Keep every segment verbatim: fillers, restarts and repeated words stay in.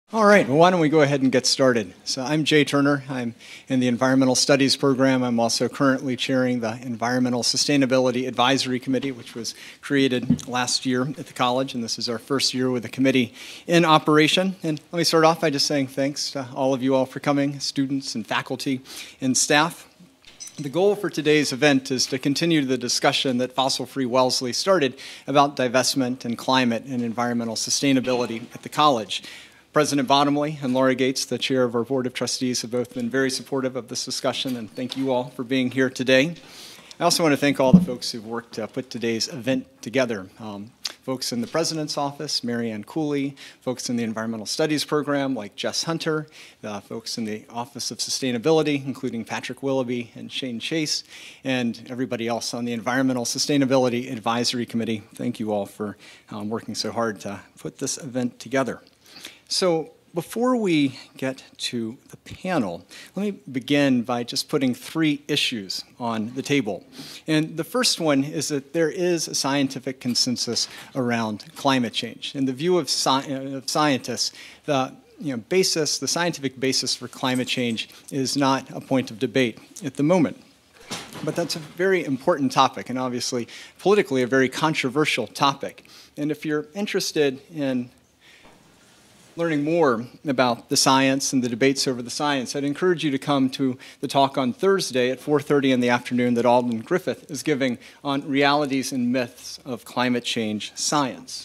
All right, well, why don't we go ahead and get started. So I'm Jay Turner. I'm in the Environmental Studies program. I'm also currently chairing the Environmental Sustainability Advisory Committee, which was created last year at the college, and this is our first year with the committee in operation. And let me start off by just saying thanks to all of you all for coming, students and faculty and staff. The goal for today's event is to continue the discussion that Fossil Free Wellesley started about divestment and climate and environmental sustainability at the college. President Bottomley and Laura Gates, the chair of our Board of Trustees, have both been very supportive of this discussion, and thank you all for being here today. I also want to thank all the folks who've worked to put today's event together. Um, folks in the President's Office, Marianne Cooley, folks in the Environmental Studies program like Jess Hunter, the folks in the Office of Sustainability, including Patrick Willoughby and Shane Chase, and everybody else on the Environmental Sustainability Advisory Committee. Thank you all for um, working so hard to put this event together. So before we get to the panel, let me begin by just putting three issues on the table. And the first one is that there is a scientific consensus around climate change. In the view of, sci of scientists, the you know, basis, the scientific basis for climate change is not a point of debate at the moment. But that's a very important topic, and obviously politically a very controversial topic. And if you're interested in learning more about the science and the debates over the science, I'd encourage you to come to the talk on Thursday at four thirty in the afternoon that Alden Griffith is giving on realities and myths of climate change science.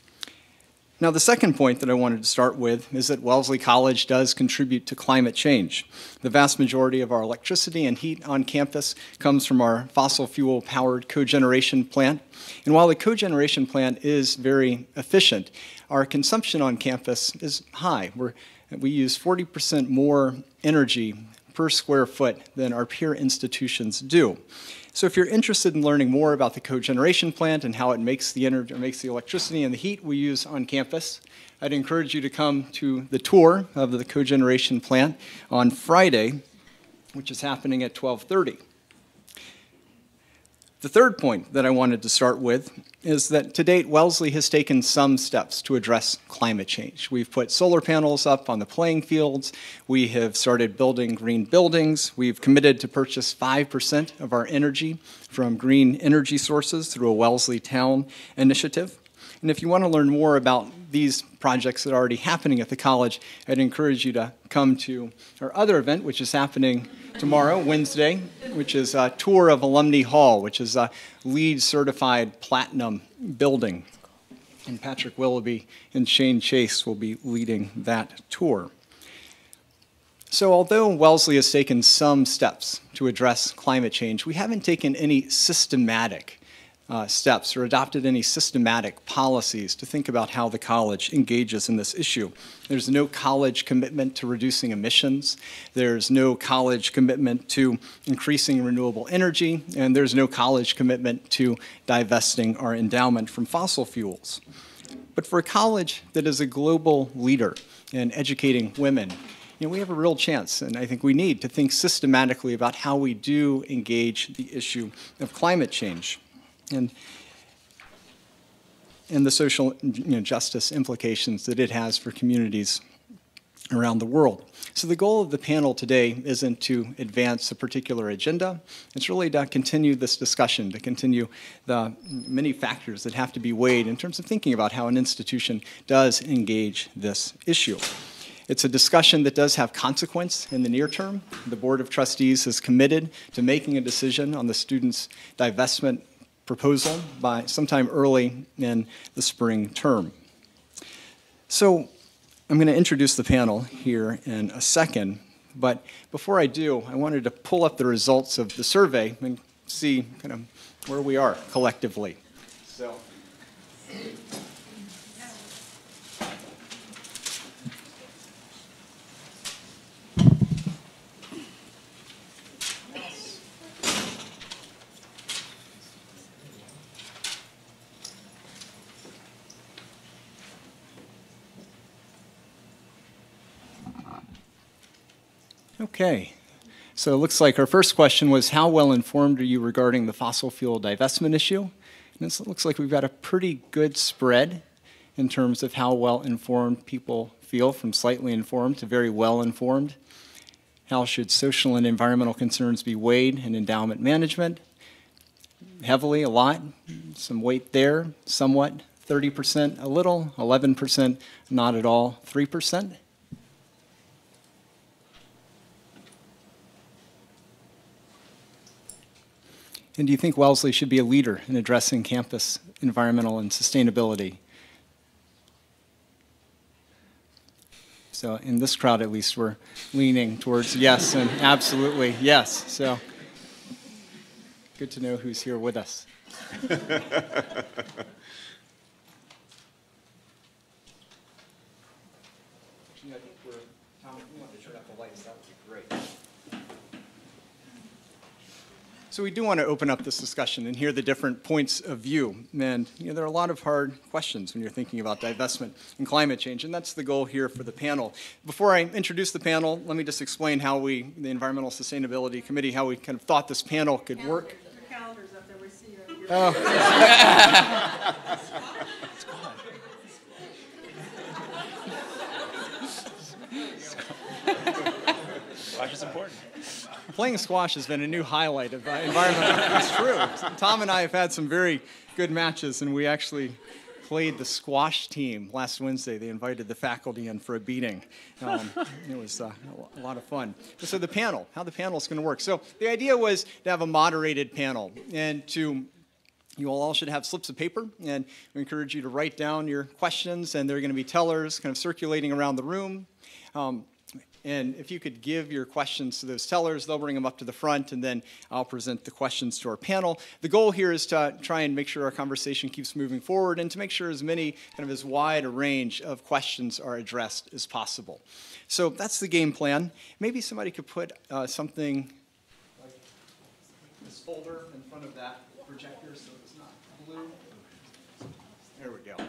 Now, the second point that I wanted to start with is that Wellesley College does contribute to climate change. The vast majority of our electricity and heat on campus comes from our fossil fuel-powered cogeneration plant. And while the cogeneration plant is very efficient, our consumption on campus is high. We're, we use forty percent more energy per square foot than our peer institutions do. So if you're interested in learning more about the cogeneration plant and how it makes the energy, makes the electricity and the heat we use on campus, I'd encourage you to come to the tour of the cogeneration plant on Friday, which is happening at twelve thirty. The third point that I wanted to start with is that to date, Wellesley has taken some steps to address climate change. We've put solar panels up on the playing fields. We have started building green buildings. We've committed to purchase five percent of our energy from green energy sources through a Wellesley Town initiative. And if you want to learn more about these projects that are already happening at the college, I'd encourage you to come to our other event, which is happening tomorrow, Wednesday, which is a tour of Alumni Hall, which is a LEED certified platinum building. And Patrick Willoughby and Shane Chase will be leading that tour. So although Wellesley has taken some steps to address climate change, we haven't taken any systematic Uh, steps or adopted any systematic policies to think about how the college engages in this issue. There's no college commitment to reducing emissions. There's no college commitment to increasing renewable energy. And there's no college commitment to divesting our endowment from fossil fuels. But for a college that is a global leader in educating women, you know, we have a real chance, and I think we need to think systematically about how we do engage the issue of climate change and, and the social you know, justice implications that it has for communities around the world. So the goal of the panel today isn't to advance a particular agenda. It's really to continue this discussion, to continue the many factors that have to be weighed in terms of thinking about how an institution does engage this issue. It's a discussion that does have consequence in the near term. The Board of Trustees is committed to making a decision on the students' divestment proposal by sometime early in the spring term. So I'm going to introduce the panel here in a second, but before I do, I wanted to pull up the results of the survey and see kind of where we are collectively. So. Okay, so it looks like our first question was, how well informed are you regarding the fossil fuel divestment issue? And it looks like we've got a pretty good spread in terms of how well-informed people feel, from slightly informed to very well-informed. How should social and environmental concerns be weighed in endowment management? Heavily, a lot, some weight there, somewhat, thirty percent, a little, eleven percent, not at all, three percent. And do you think Wellesley should be a leader in addressing campus environmental and sustainability? So in this crowd, at least, we're leaning towards yes and absolutely yes. So good to know who's here with us. I think we're, Tom, if you want to turn up the lights, that would be great. So we do want to open up this discussion and hear the different points of view. And you know, there are a lot of hard questions when you're thinking about divestment and climate change, and that's the goal here for the panel. Before I introduce the panel, let me just explain how we, the Environmental Sustainability Committee, how we kind of thought this panel could work. Your calendar's up there, we see you. Oh. Squash is important. Playing squash has been a new highlight of uh, environmental. It's true. Tom and I have had some very good matches, and we actually played the squash team last Wednesday. They invited the faculty in for a beating. Um, it was uh, a lot of fun. So the panel, how the panel is going to work. So the idea was to have a moderated panel, and to you all should have slips of paper, and we encourage you to write down your questions, and there are going to be tellers kind of circulating around the room. Um, And if you could give your questions to those tellers, they'll bring them up to the front, and then I'll present the questions to our panel. The goal here is to try and make sure our conversation keeps moving forward and to make sure as many, kind of as wide a range of questions are addressed as possible. So that's the game plan. Maybe somebody could put uh, something like this folder in front of that projector so it's not blue. There we go.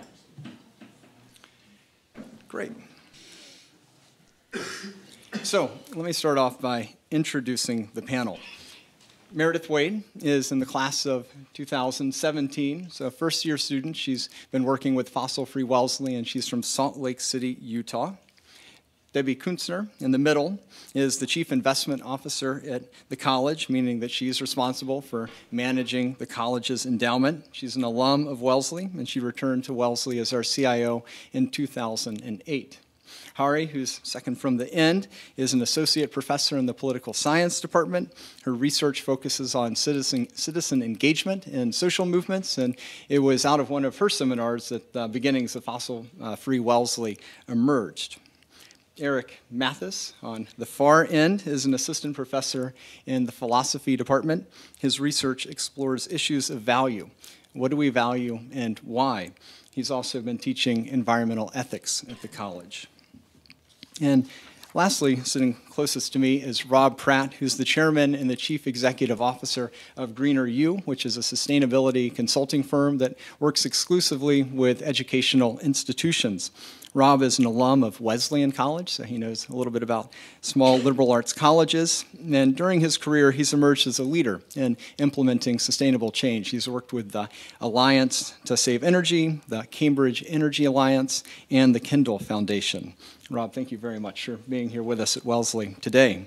Great. So let me start off by introducing the panel. Meredith Wade is in the class of two thousand seventeen, so a first-year student. She's been working with Fossil Free Wellesley, and she's from Salt Lake City, Utah. Debbie Kuntzner, in the middle, is the Chief Investment Officer at the college, meaning that she's responsible for managing the college's endowment. She's an alum of Wellesley, and she returned to Wellesley as our C I O in two thousand eight. Hari, who's second from the end, is an associate professor in the political science department. Her research focuses on citizen, citizen engagement and social movements, and it was out of one of her seminars that the beginnings of Fossil uh, Free Wellesley emerged. Eric Mathis, on the far end, is an assistant professor in the philosophy department. His research explores issues of value. What do we value and why? He's also been teaching environmental ethics at the college. And lastly, sitting closest to me is Rob Pratt, who's the chairman and the chief executive officer of Greener U, which is a sustainability consulting firm that works exclusively with educational institutions. Rob is an alum of Wesleyan College, so he knows a little bit about small liberal arts colleges. And during his career, he's emerged as a leader in implementing sustainable change. He's worked with the Alliance to Save Energy, the Cambridge Energy Alliance, and the Kindle Foundation. Rob, thank you very much for being here with us at Wellesley today.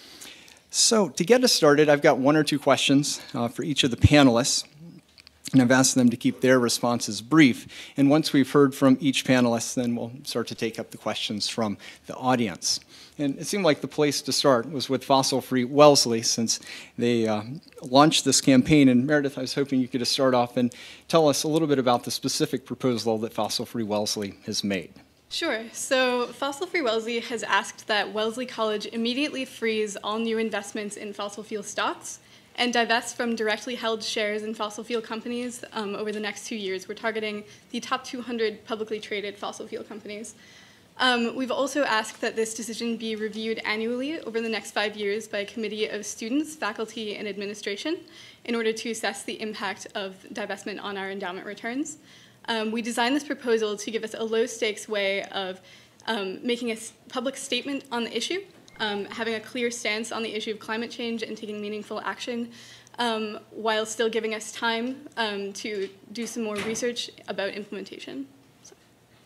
So to get us started, I've got one or two questions uh, for each of the panelists. And I've asked them to keep their responses brief. And once we've heard from each panelist, then we'll start to take up the questions from the audience. And it seemed like the place to start was with Fossil Free Wellesley, since they uh, launched this campaign. And Meredith, I was hoping you could just start off and tell us a little bit about the specific proposal that Fossil Free Wellesley has made. Sure. So Fossil Free Wellesley has asked that Wellesley College immediately freeze all new investments in fossil fuel stocks and divest from directly held shares in fossil fuel companies um, over the next two years. We're targeting the top two hundred publicly traded fossil fuel companies. Um, we've also asked that this decision be reviewed annually over the next five years by a committee of students, faculty, and administration in order to assess the impact of divestment on our endowment returns. Um, we designed this proposal to give us a low-stakes way of um, making a public statement on the issue, Um, having a clear stance on the issue of climate change and taking meaningful action, um, while still giving us time um, to do some more research about implementation. So.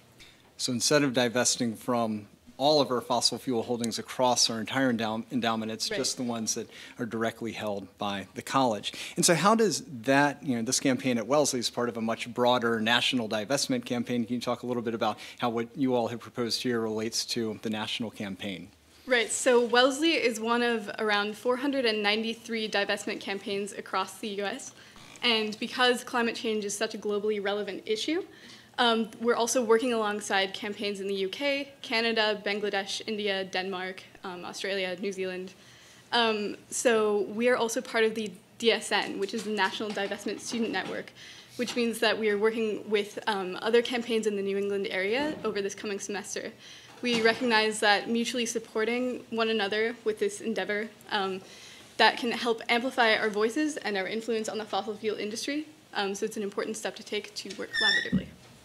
So instead of divesting from all of our fossil fuel holdings across our entire endow endowment, it's Right. just the ones that are directly held by the college. And so how does that, you know, this campaign at Wellesley is part of a much broader national divestment campaign. Can you talk a little bit about how what you all have proposed here relates to the national campaign? Right, so Wellesley is one of around four hundred ninety-three divestment campaigns across the U S, and because climate change is such a globally relevant issue, um, we're also working alongside campaigns in the U K, Canada, Bangladesh, India, Denmark, um, Australia, New Zealand. Um, so we are also part of the D S N, which is the National Divestment Student Network, which means that we are working with um, other campaigns in the New England area over this coming semester. We recognize that mutually supporting one another with this endeavor um, that can help amplify our voices and our influence on the fossil fuel industry. Um, so it's an important step to take to work collaboratively.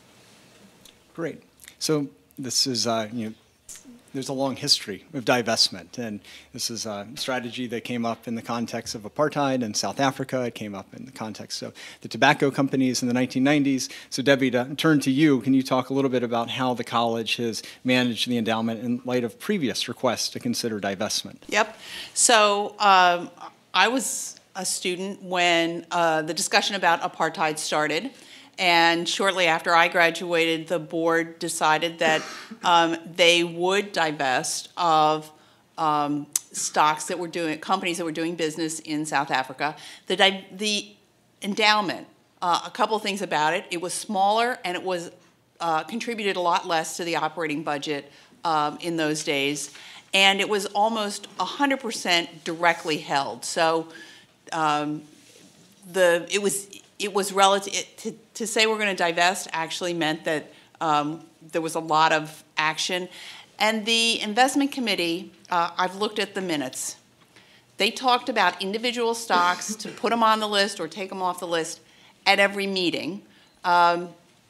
Great. So this is, uh, you know, there's a long history of divestment, and this is a strategy that came up in the context of apartheid in South Africa. It came up in the context of the tobacco companies in the nineteen nineties. So Debbie, to turn to you, can you talk a little bit about how the college has managed the endowment in light of previous requests to consider divestment? Yep. So um, I was a student when uh, the discussion about apartheid started. And shortly after I graduated, the board decided that um, they would divest of um, stocks that were doing, companies that were doing business in South Africa. The, di the endowment, uh, a couple of things about it. It was smaller and it was uh, contributed a lot less to the operating budget um, in those days. And it was almost one hundred percent directly held. So um, the, it was... It was relative, it, to, to say we're going to divest actually meant that um, there was a lot of action. And the investment committee, uh, I've looked at the minutes. They talked about individual stocks to put them on the list or take them off the list at every meeting. Um,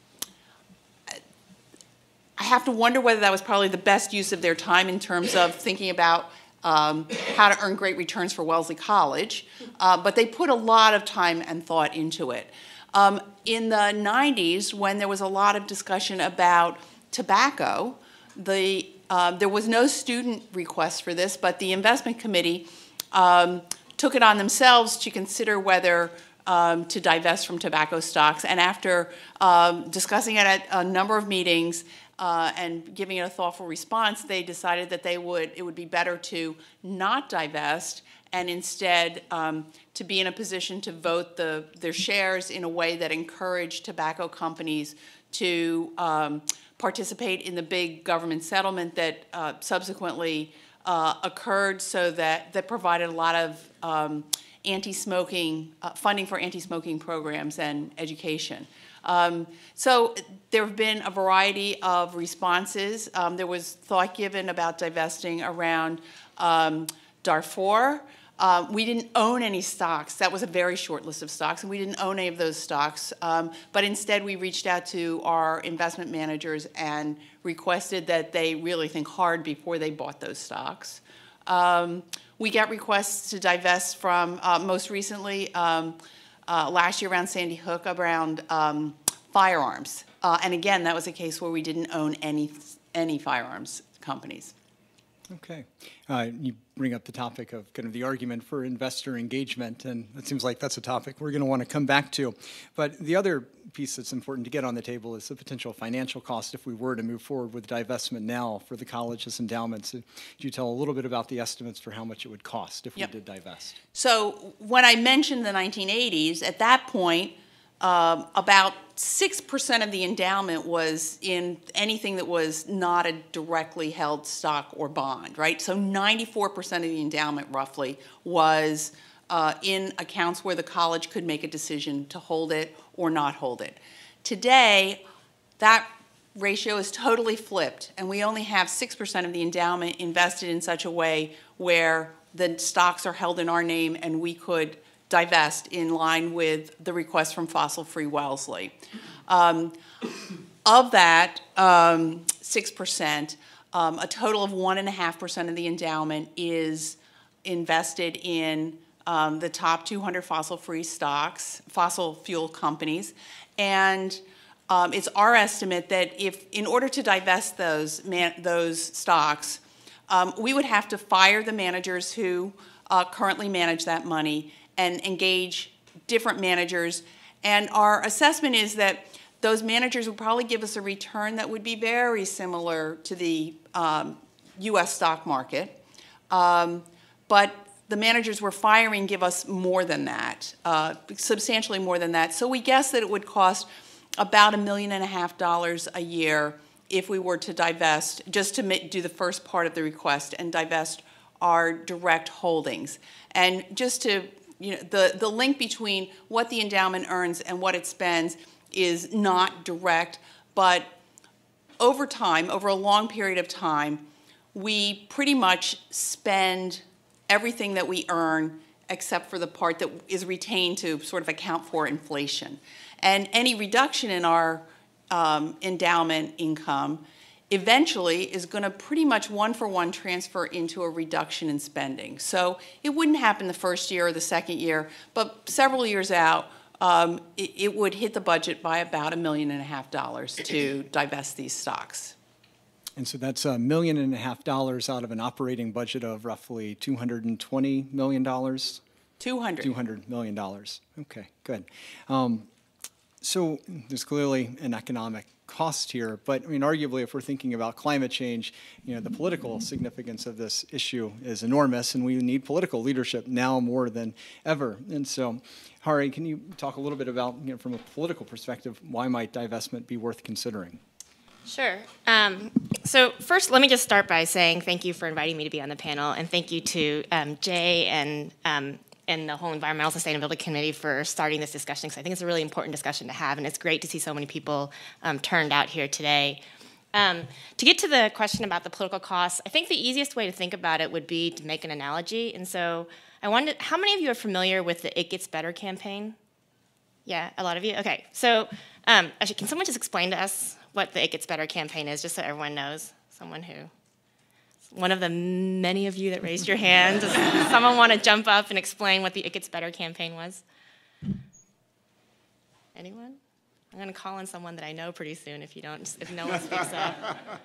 I have to wonder whether that was probably the best use of their time in terms of thinking about Um, how to earn great returns for Wellesley College, uh, but they put a lot of time and thought into it. Um, in the nineties, when there was a lot of discussion about tobacco, the, uh, there was no student request for this, but the investment committee um, took it on themselves to consider whether um, to divest from tobacco stocks. And after um, discussing it at a number of meetings, Uh, and giving it a thoughtful response, they decided that they would, it would be better to not divest and instead um, to be in a position to vote the, their shares in a way that encouraged tobacco companies to um, participate in the big government settlement that uh, subsequently uh, occurred, so that, that provided a lot of um, anti-smoking, uh, funding for anti-smoking programs and education. Um, so there have been a variety of responses. Um, there was thought given about divesting around um, Darfur. Uh, we didn't own any stocks. That was a very short list of stocks, and we didn't own any of those stocks. Um, but instead, we reached out to our investment managers and requested that they really think hard before they bought those stocks. Um, we got requests to divest from, uh, most recently, um, Uh, last year around Sandy Hook, around um, firearms. Uh, and again, that was a case where we didn't own any, any firearms companies. Okay. Uh, you bring up the topic of kind of the argument for investor engagement, and it seems like that's a topic we're going to want to come back to. But the other piece that's important to get on the table is the potential financial cost if we were to move forward with divestment now for the college's endowments. Could you tell a little bit about the estimates for how much it would cost if Yep. we did divest? So when I mentioned the nineteen eighties, at that point, um, about six percent of the endowment was in anything that was not a directly held stock or bond, right? So ninety-four percent of the endowment, roughly, was uh, in accounts where the college could make a decision to hold it or not hold it. Today, that ratio is totally flipped, and we only have six percent of the endowment invested in such a way where the stocks are held in our name and we could divest in line with the request from Fossil Free Wellesley. Um, of that um, six percent, um, a total of one point five percent of the endowment is invested in um, the top two hundred fossil-free stocks, fossil fuel companies, and um, it's our estimate that if, in order to divest those, man, those stocks, um, we would have to fire the managers who uh, currently manage that money and engage different managers. And our assessment is that those managers would probably give us a return that would be very similar to the um, U S stock market. Um, but the managers we're firing give us more than that, uh, substantially more than that. So we guess that it would cost about a million and a half dollars a year if we were to divest, just to do the first part of the request and divest our direct holdings. And just to, you know, the, the link between what the endowment earns and what it spends is not direct, but over time, over a long period of time, we pretty much spend everything that we earn except for the part that is retained to sort of account for inflation. And any reduction in our um, endowment income eventually is going to pretty much one-for-one transfer into a reduction in spending. So it wouldn't happen the first year or the second year, but several years out, um, it, it would hit the budget by about a million and a half dollars to divest these stocks. And so that's a million and a half dollars out of an operating budget of roughly two hundred twenty million dollars? two hundred. two hundred million dollars. Okay, good. Um, so there's clearly an economic cost here, but I mean, arguably, if we're thinking about climate change, you know, the political significance of this issue is enormous, and we need political leadership now more than ever. And so, Hari, can you talk a little bit about, you know, from a political perspective, why might divestment be worth considering? Sure. Um, so first, let me just start by saying thank you for inviting me to be on the panel, and thank you to um, Jay and um, and the whole Environmental Sustainability Committee for starting this discussion, because I think it's a really important discussion to have, and it's great to see so many people um, turned out here today. Um, to get to the question about the political costs, I think the easiest way to think about it would be to make an analogy. And so I wondered, how many of you are familiar with the It Gets Better campaign? Yeah, a lot of you? Okay. So um, actually, can someone just explain to us what the It Gets Better campaign is, just so everyone knows? Someone who... One of the many of you that raised your hand. Does someone want to jump up and explain what the It Gets Better campaign was? Anyone? I'm going to call on someone that I know pretty soon if you don't, if no one speaks up.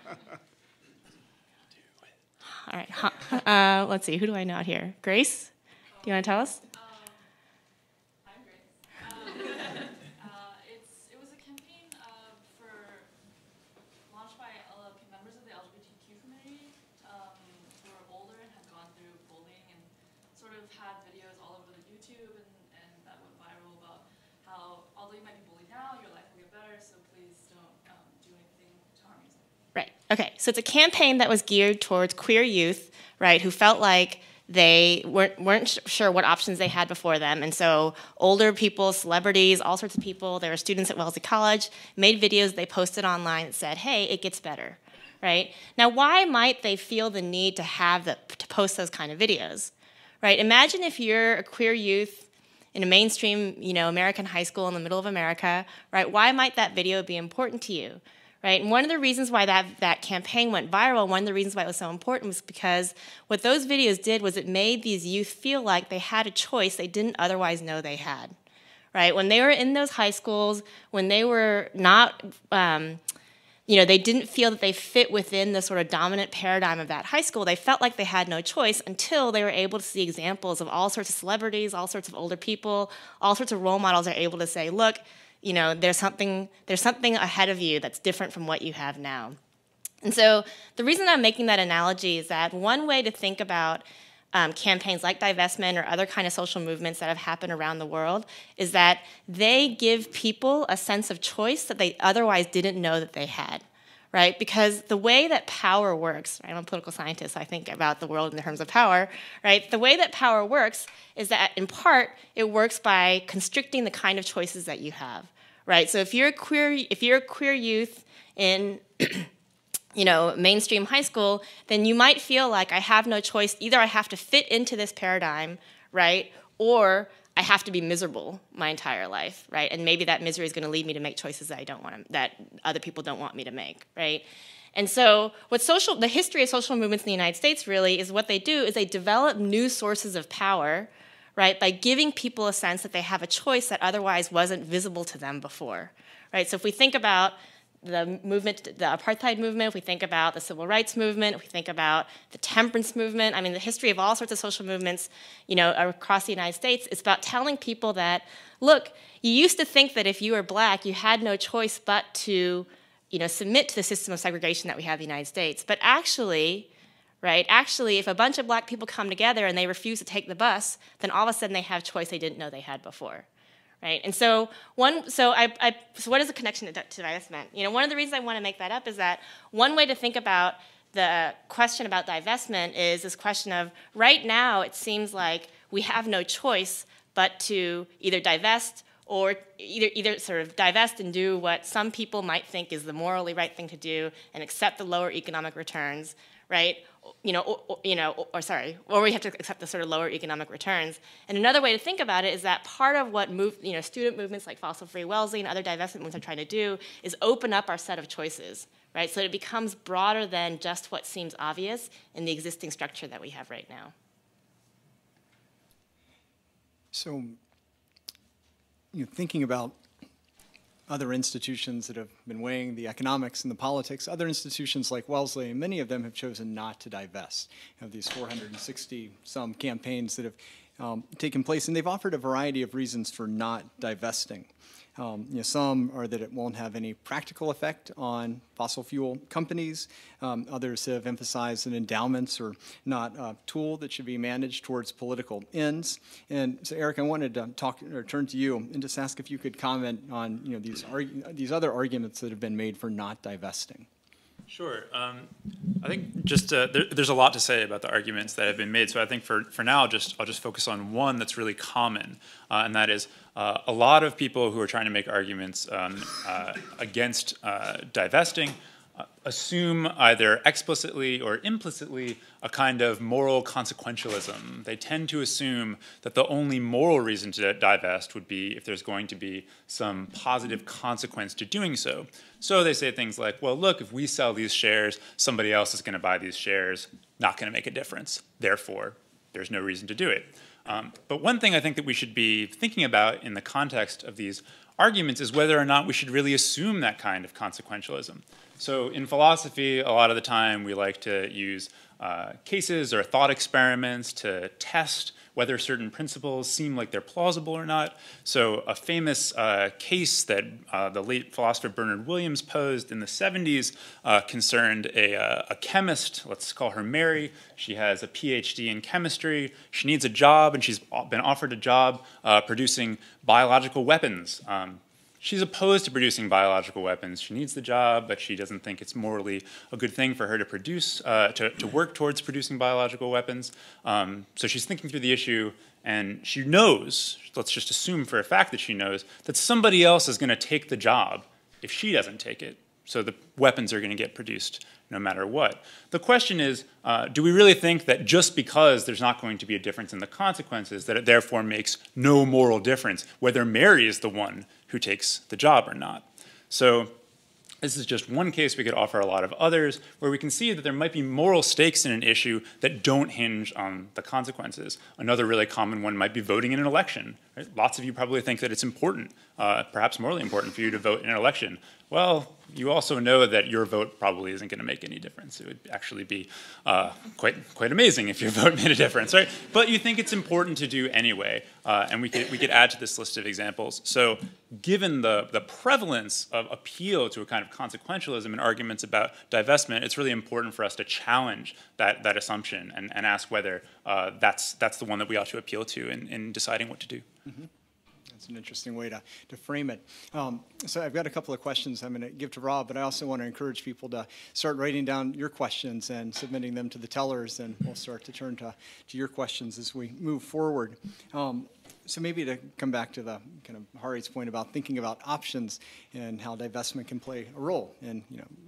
All right. Uh, let's see. Who do I know out here? Grace? Do you want to tell us? Okay, so it's a campaign that was geared towards queer youth, right, who felt like they weren't, weren't sure what options they had before them. And so older people, celebrities, all sorts of people, there were students at Wellesley College, made videos they posted online that said, hey, it gets better, right? Now, why might they feel the need to have the, to post those kind of videos, right? Imagine if you're a queer youth in a mainstream, you know, American high school in the middle of America, right? Why might that video be important to you? Right? And one of the reasons why that, that campaign went viral, one of the reasons why it was so important was because what those videos did was it made these youth feel like they had a choice they didn't otherwise know they had. Right? When they were in those high schools, when they were not, um, you know, they didn't feel that they fit within the sort of dominant paradigm of that high school, they felt like they had no choice until they were able to see examples of all sorts of celebrities, all sorts of older people, all sorts of role models are able to say, look, you know, there's something, there's something ahead of you that's different from what you have now. And so the reason I'm making that analogy is that one way to think about um, campaigns like divestment or other kind of social movements that have happened around the world is that they give people a sense of choice that they otherwise didn't know that they had. Right? Because the way that power works, right, I'm a political scientist, so I think about the world in terms of power, right? The way that power works is that, in part, it works by constricting the kind of choices that you have, right? So if you're a queer, if you're a queer youth in, you know, mainstream high school, then you might feel like I have no choice. Either I have to fit into this paradigm, right, or I have to be miserable my entire life, right? And maybe that misery is going to lead me to make choices that I don't want to, that other people don't want me to make, right? And so what social, the history of social movements in the United States really is what they do is they develop new sources of power, right, by giving people a sense that they have a choice that otherwise wasn't visible to them before, right? So if we think about the movement, the apartheid movement, if we think about the civil rights movement, if we think about the temperance movement, I mean, the history of all sorts of social movements, you know, across the United States, it's about telling people that, look, you used to think that if you were black, you had no choice but to, you know, submit to the system of segregation that we have in the United States. But actually, right, actually, if a bunch of black people come together and they refuse to take the bus, then all of a sudden they have choice they didn't know they had before. Right, and so one, so I, I, so what is the connection to, to divestment? You know, one of the reasons I want to make that up is that one way to think about the question about divestment is this question of right now it seems like we have no choice but to either divest or either either sort of divest and do what some people might think is the morally right thing to do and accept the lower economic returns, right? You know, or, or, you know, or, or sorry, or we have to accept the sort of lower economic returns. And another way to think about it is that part of what move, you know, student movements like Fossil Free Wellesley and other divestment movements are trying to do is open up our set of choices, right? So that it becomes broader than just what seems obvious in the existing structure that we have right now. So, you know, thinking about other institutions that have been weighing the economics and the politics, other institutions like Wellesley, and many of them have chosen not to divest. You have these four hundred sixty some campaigns that have um, taken place, and they've offered a variety of reasons for not divesting. Um, you know, some are that it won't have any practical effect on fossil fuel companies. Um, others have emphasized that endowments are not a tool that should be managed towards political ends. And so, Eric, I wanted to talk or turn to you and just ask if you could comment on you know these argu these other arguments that have been made for not divesting. Sure. Um, I think just uh, there, there's a lot to say about the arguments that have been made. So I think for, for now, just I'll just focus on one that's really common, uh, and that is uh, a lot of people who are trying to make arguments um, uh, against uh, divesting uh, assume either explicitly or implicitly a kind of moral consequentialism. They tend to assume that the only moral reason to divest would be if there's going to be some positive consequence to doing so. So they say things like, well, look, if we sell these shares, somebody else is going to buy these shares, not going to make a difference. Therefore, there's no reason to do it. Um, but one thing I think that we should be thinking about in the context of these arguments is whether or not we should really assume that kind of consequentialism. So in philosophy, a lot of the time we like to use uh, cases or thought experiments to test whether certain principles seem like they're plausible or not. So a famous uh, case that uh, the late philosopher Bernard Williams posed in the seventies uh, concerned a, uh, a chemist, let's call her Mary. She has a P H D in chemistry. She needs a job, and she's been offered a job uh, producing biological weapons. Um, She's opposed to producing biological weapons. She needs the job, but she doesn't think it's morally a good thing for her to produce, uh, to, to work towards producing biological weapons. Um, so she's thinking through the issue, and she knows, let's just assume for a fact that she knows, that somebody else is going to take the job if she doesn't take it. So the weapons are going to get produced no matter what. The question is, uh, do we really think that just because there's not going to be a difference in the consequences, that it therefore makes no moral difference whether Mary is the one who takes the job or not? So this is just one case. We could offer a lot of others where we can see that there might be moral stakes in an issue that don't hinge on the consequences. Another really common one might be voting in an election. Right? Lots of you probably think that it's important, uh, perhaps morally important for you to vote in an election. Well, you also know that your vote probably isn't going to make any difference. It would actually be uh, quite quite amazing if your vote made a difference, right? But you think it's important to do anyway, uh, and we could we could add to this list of examples. So, given the the prevalence of appeal to a kind of consequentialism in arguments about divestment, it's really important for us to challenge that that assumption and, and ask whether uh, that's that's the one that we ought to appeal to in, in deciding what to do. Mm-hmm. That's an interesting way to, to frame it. Um, so I've got a couple of questions I'm going to give to Rob, but I also want to encourage people to start writing down your questions and submitting them to the tellers, and we'll start to turn to, to your questions as we move forward. Um, so maybe to come back to the kind of Hari's point about thinking about options and how divestment can play a role in, you know,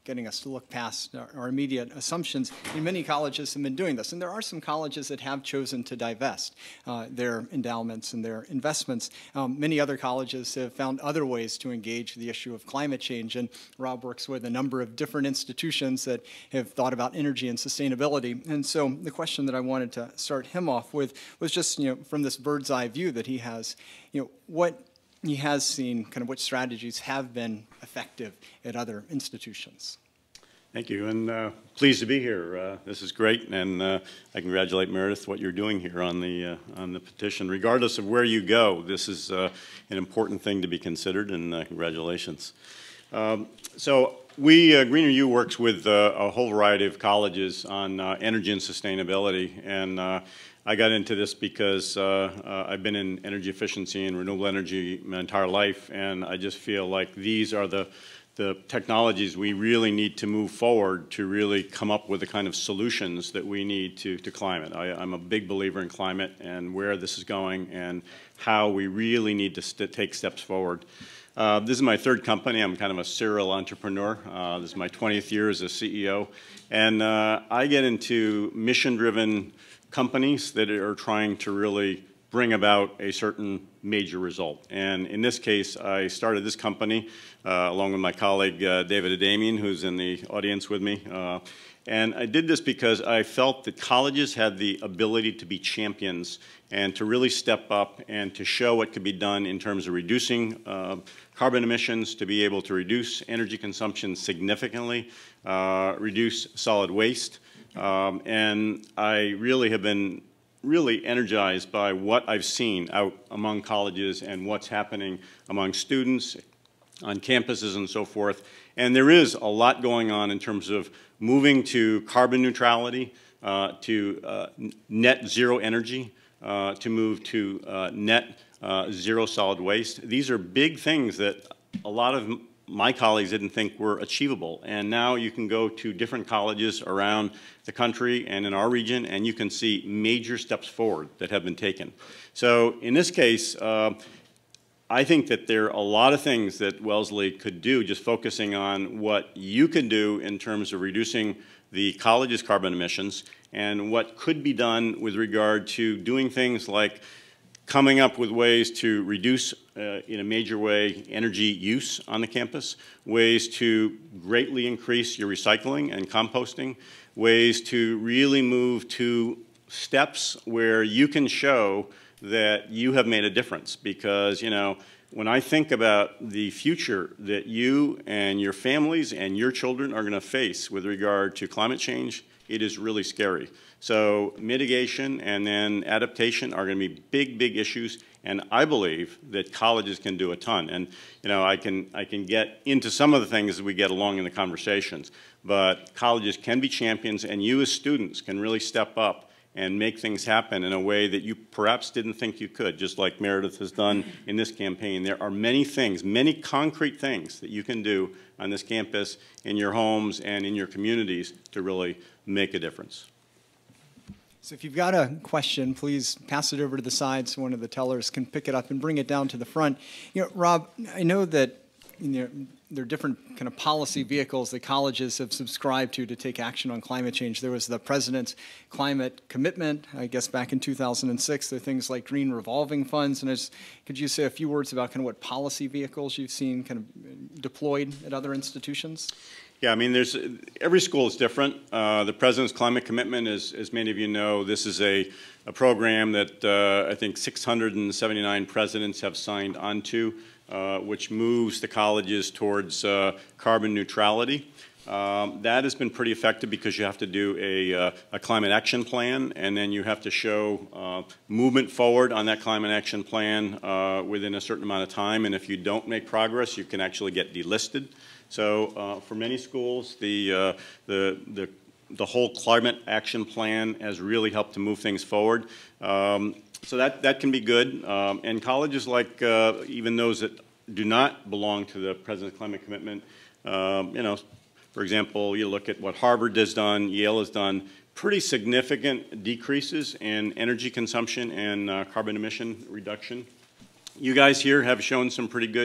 getting us to look past our, our immediate assumptions. And many colleges have been doing this, and there are some colleges that have chosen to divest uh, their endowments and their investments. Um, many other colleges have found other ways to engage the issue of climate change, and Rob works with a number of different institutions that have thought about energy and sustainability. And so the question that I wanted to start him off with was just, you know, from this bird's eye view that he has, you know, what he has seen, kind of what strategies have been effective at other institutions. Thank you, and uh, pleased to be here. Uh, this is great, and uh, I congratulate Meredith what you're doing here on the uh, on the petition. Regardless of where you go, this is uh, an important thing to be considered, and uh, congratulations. Um, so we, uh, Greener U works with uh, a whole variety of colleges on uh, energy and sustainability, and uh, I got into this because uh, uh, I've been in energy efficiency and renewable energy my entire life, and I just feel like these are the the technologies we really need to move forward to really come up with the kind of solutions that we need to, to climate. I, I'm a big believer in climate and where this is going and how we really need to st take steps forward. Uh, this is my third company. I'm kind of a serial entrepreneur. Uh, this is my twentieth year as a C E O. And uh, I get into mission-driven companies that are trying to really bring about a certain major result. And in this case, I started this company uh, along with my colleague uh, David Adamian, who's in the audience with me. Uh, and I did this because I felt that colleges had the ability to be champions and to really step up and to show what could be done in terms of reducing uh, carbon emissions, to be able to reduce energy consumption significantly, uh, reduce solid waste. Um, and I really have been really energized by what I've seen out among colleges and what's happening among students on campuses and so forth. And there is a lot going on in terms of moving to carbon neutrality, uh, to uh, net zero energy, uh, to move to uh, net uh, zero solid waste. These are big things that a lot of my colleagues didn't think were achievable. And now you can go to different colleges around the country and in our region, and you can see major steps forward that have been taken. So in this case, uh, I think that there are a lot of things that Wellesley could do, just focusing on what you can do in terms of reducing the college's carbon emissions and what could be done with regard to doing things like coming up with ways to reduce, uh, in a major way, energy use on the campus, ways to greatly increase your recycling and composting, ways to really move to steps where you can show that you have made a difference. Because, you know, when I think about the future that you and your families and your children are going to face with regard to climate change, it is really scary. So mitigation and then adaptation are going to be big, big issues, and I believe that colleges can do a ton. And you know, I can I can get into some of the things as we get along in the conversations, but colleges can be champions, and you as students can really step up and make things happen in a way that you perhaps didn't think you could, just like Meredith has done in this campaign. There are many things, many concrete things that you can do on this campus, in your homes, and in your communities to really make a difference. So if you've got a question, please pass it over to the side so one of the tellers can pick it up and bring it down to the front. You know, Rob, I know that you know, there are different kind of policy vehicles that colleges have subscribed to to take action on climate change. There was the President's Climate Commitment, I guess, back in two thousand six. There are things like green revolving funds. And just, could you say a few words about kind of what policy vehicles you've seen kind of deployed at other institutions? Yeah, I mean, there's every school is different. Uh, the President's Climate Commitment, is, as many of you know, this is a, a program that uh, I think six hundred seventy-nine presidents have signed onto, uh, which moves the colleges towards uh, carbon neutrality. Um, that has been pretty effective because you have to do a, uh, a climate action plan, and then you have to show uh, movement forward on that climate action plan uh, within a certain amount of time. And if you don't make progress, you can actually get delisted. So uh, for many schools, the, uh, the, the, the whole climate action plan has really helped to move things forward. Um, so that, that can be good. Um, and colleges like uh, even those that do not belong to the President's Climate Commitment, um, you know, for example, you look at what Harvard has done, Yale has done, pretty significant decreases in energy consumption and uh, carbon emission reduction. You guys here have shown some pretty good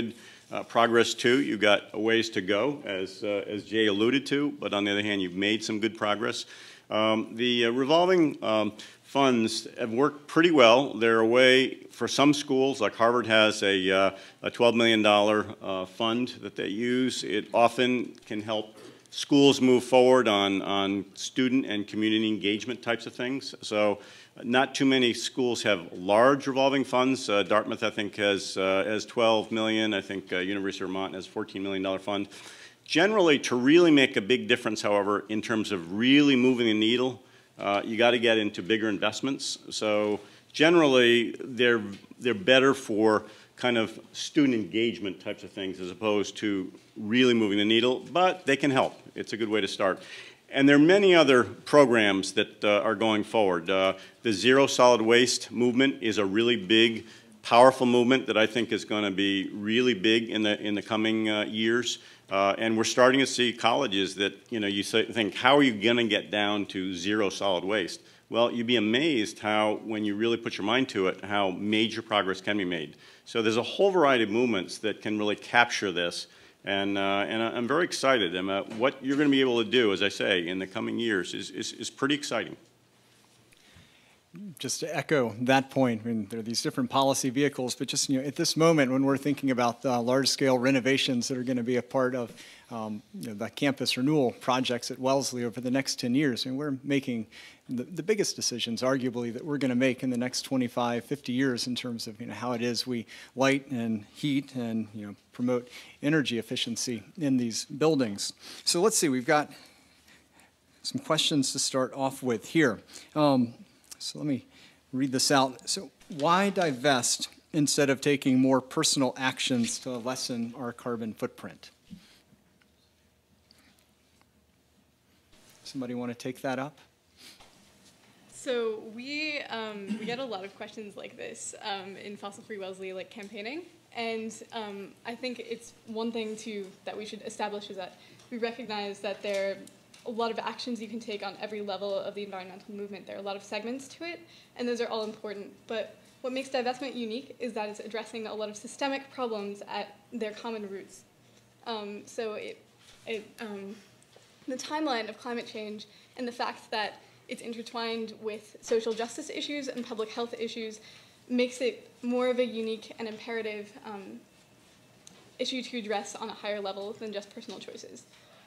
uh, progress too. You've got a ways to go, as, uh, as Jay alluded to, but on the other hand, you've made some good progress. Um, the uh, revolving um, funds have worked pretty well. They're a way for some schools, like Harvard has a, uh, a twelve million dollar uh, fund that they use. It often can help schools move forward on, on student and community engagement types of things. So not too many schools have large revolving funds. Uh, Dartmouth, I think, has, uh, has twelve million dollars. I think uh, University of Vermont has a fourteen million dollar fund. Generally, to really make a big difference, however, in terms of really moving the needle, uh, you got to get into bigger investments. So generally, they're, they're better for kind of student engagement types of things as opposed to really moving the needle, but they can help. It's a good way to start. And there are many other programs that uh, are going forward. Uh, the Zero Solid Waste movement is a really big, powerful movement that I think is going to be really big in the, in the coming uh, years. Uh, and we're starting to see colleges that, you know, you say, think, how are you going to get down to zero solid waste? Well, you'd be amazed how, when you really put your mind to it, how major progress can be made. So there's a whole variety of movements that can really capture this. And, uh, and I'm very excited. And, uh, what you're going to be able to do, as I say, in the coming years is, is, is pretty exciting. Just to echo that point, I mean, there are these different policy vehicles, but just, you know, at this moment when we're thinking about the large-scale renovations that are going to be a part of um, you know, the campus renewal projects at Wellesley over the next ten years, and we're making the, the biggest decisions, arguably, that we're going to make in the next twenty-five, fifty years in terms of, you know, how it is we light and heat and, you know, promote energy efficiency in these buildings. So let's see, we've got some questions to start off with here. Um, So let me read this out. So why divest instead of taking more personal actions to lessen our carbon footprint? Somebody want to take that up? So we, um, we get a lot of questions like this um, in Fossil Free Wellesley, like campaigning. And um, I think it's one thing to, that we should establish is that we recognize that there a lot of actions you can take on every level of the environmental movement. There are a lot of segments to it, and those are all important. But what makes divestment unique is that it's addressing a lot of systemic problems at their common roots. Um, so it, it, um, the timeline of climate change and the fact that it's intertwined with social justice issues and public health issues makes it more of a unique and imperative um, issue to address on a higher level than just personal choices.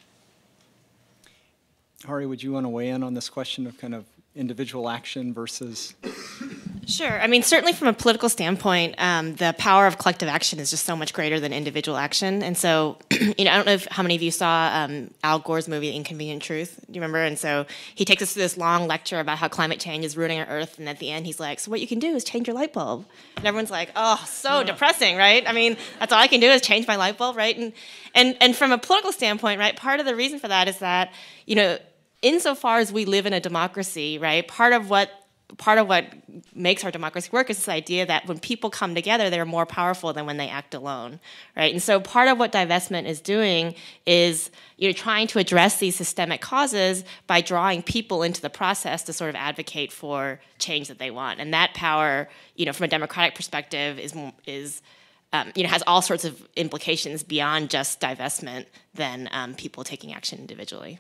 Hari, would you want to weigh in on this question of kind of individual action versus? Sure. I mean, certainly from a political standpoint, um, the power of collective action is just so much greater than individual action. And so, you know, I don't know if, how many of you saw um, Al Gore's movie, The Inconvenient Truth. Do you remember? And so he takes us through this long lecture about how climate change is ruining our Earth. And at the end, he's like, so what you can do is change your light bulb. And everyone's like, oh, so yeah. depressing, right? I mean, that's all I can do is change my light bulb, right? And, and, and from a political standpoint, right, part of the reason for that is that, you know, insofar as we live in a democracy, right, part of what part of what makes our democracy work is this idea that when people come together, they're more powerful than when they act alone, right? And so part of what divestment is doing is, you know, trying to address these systemic causes by drawing people into the process to sort of advocate for change that they want. And that power, you know, from a democratic perspective is is um, you know, has all sorts of implications beyond just divestment than um, people taking action individually.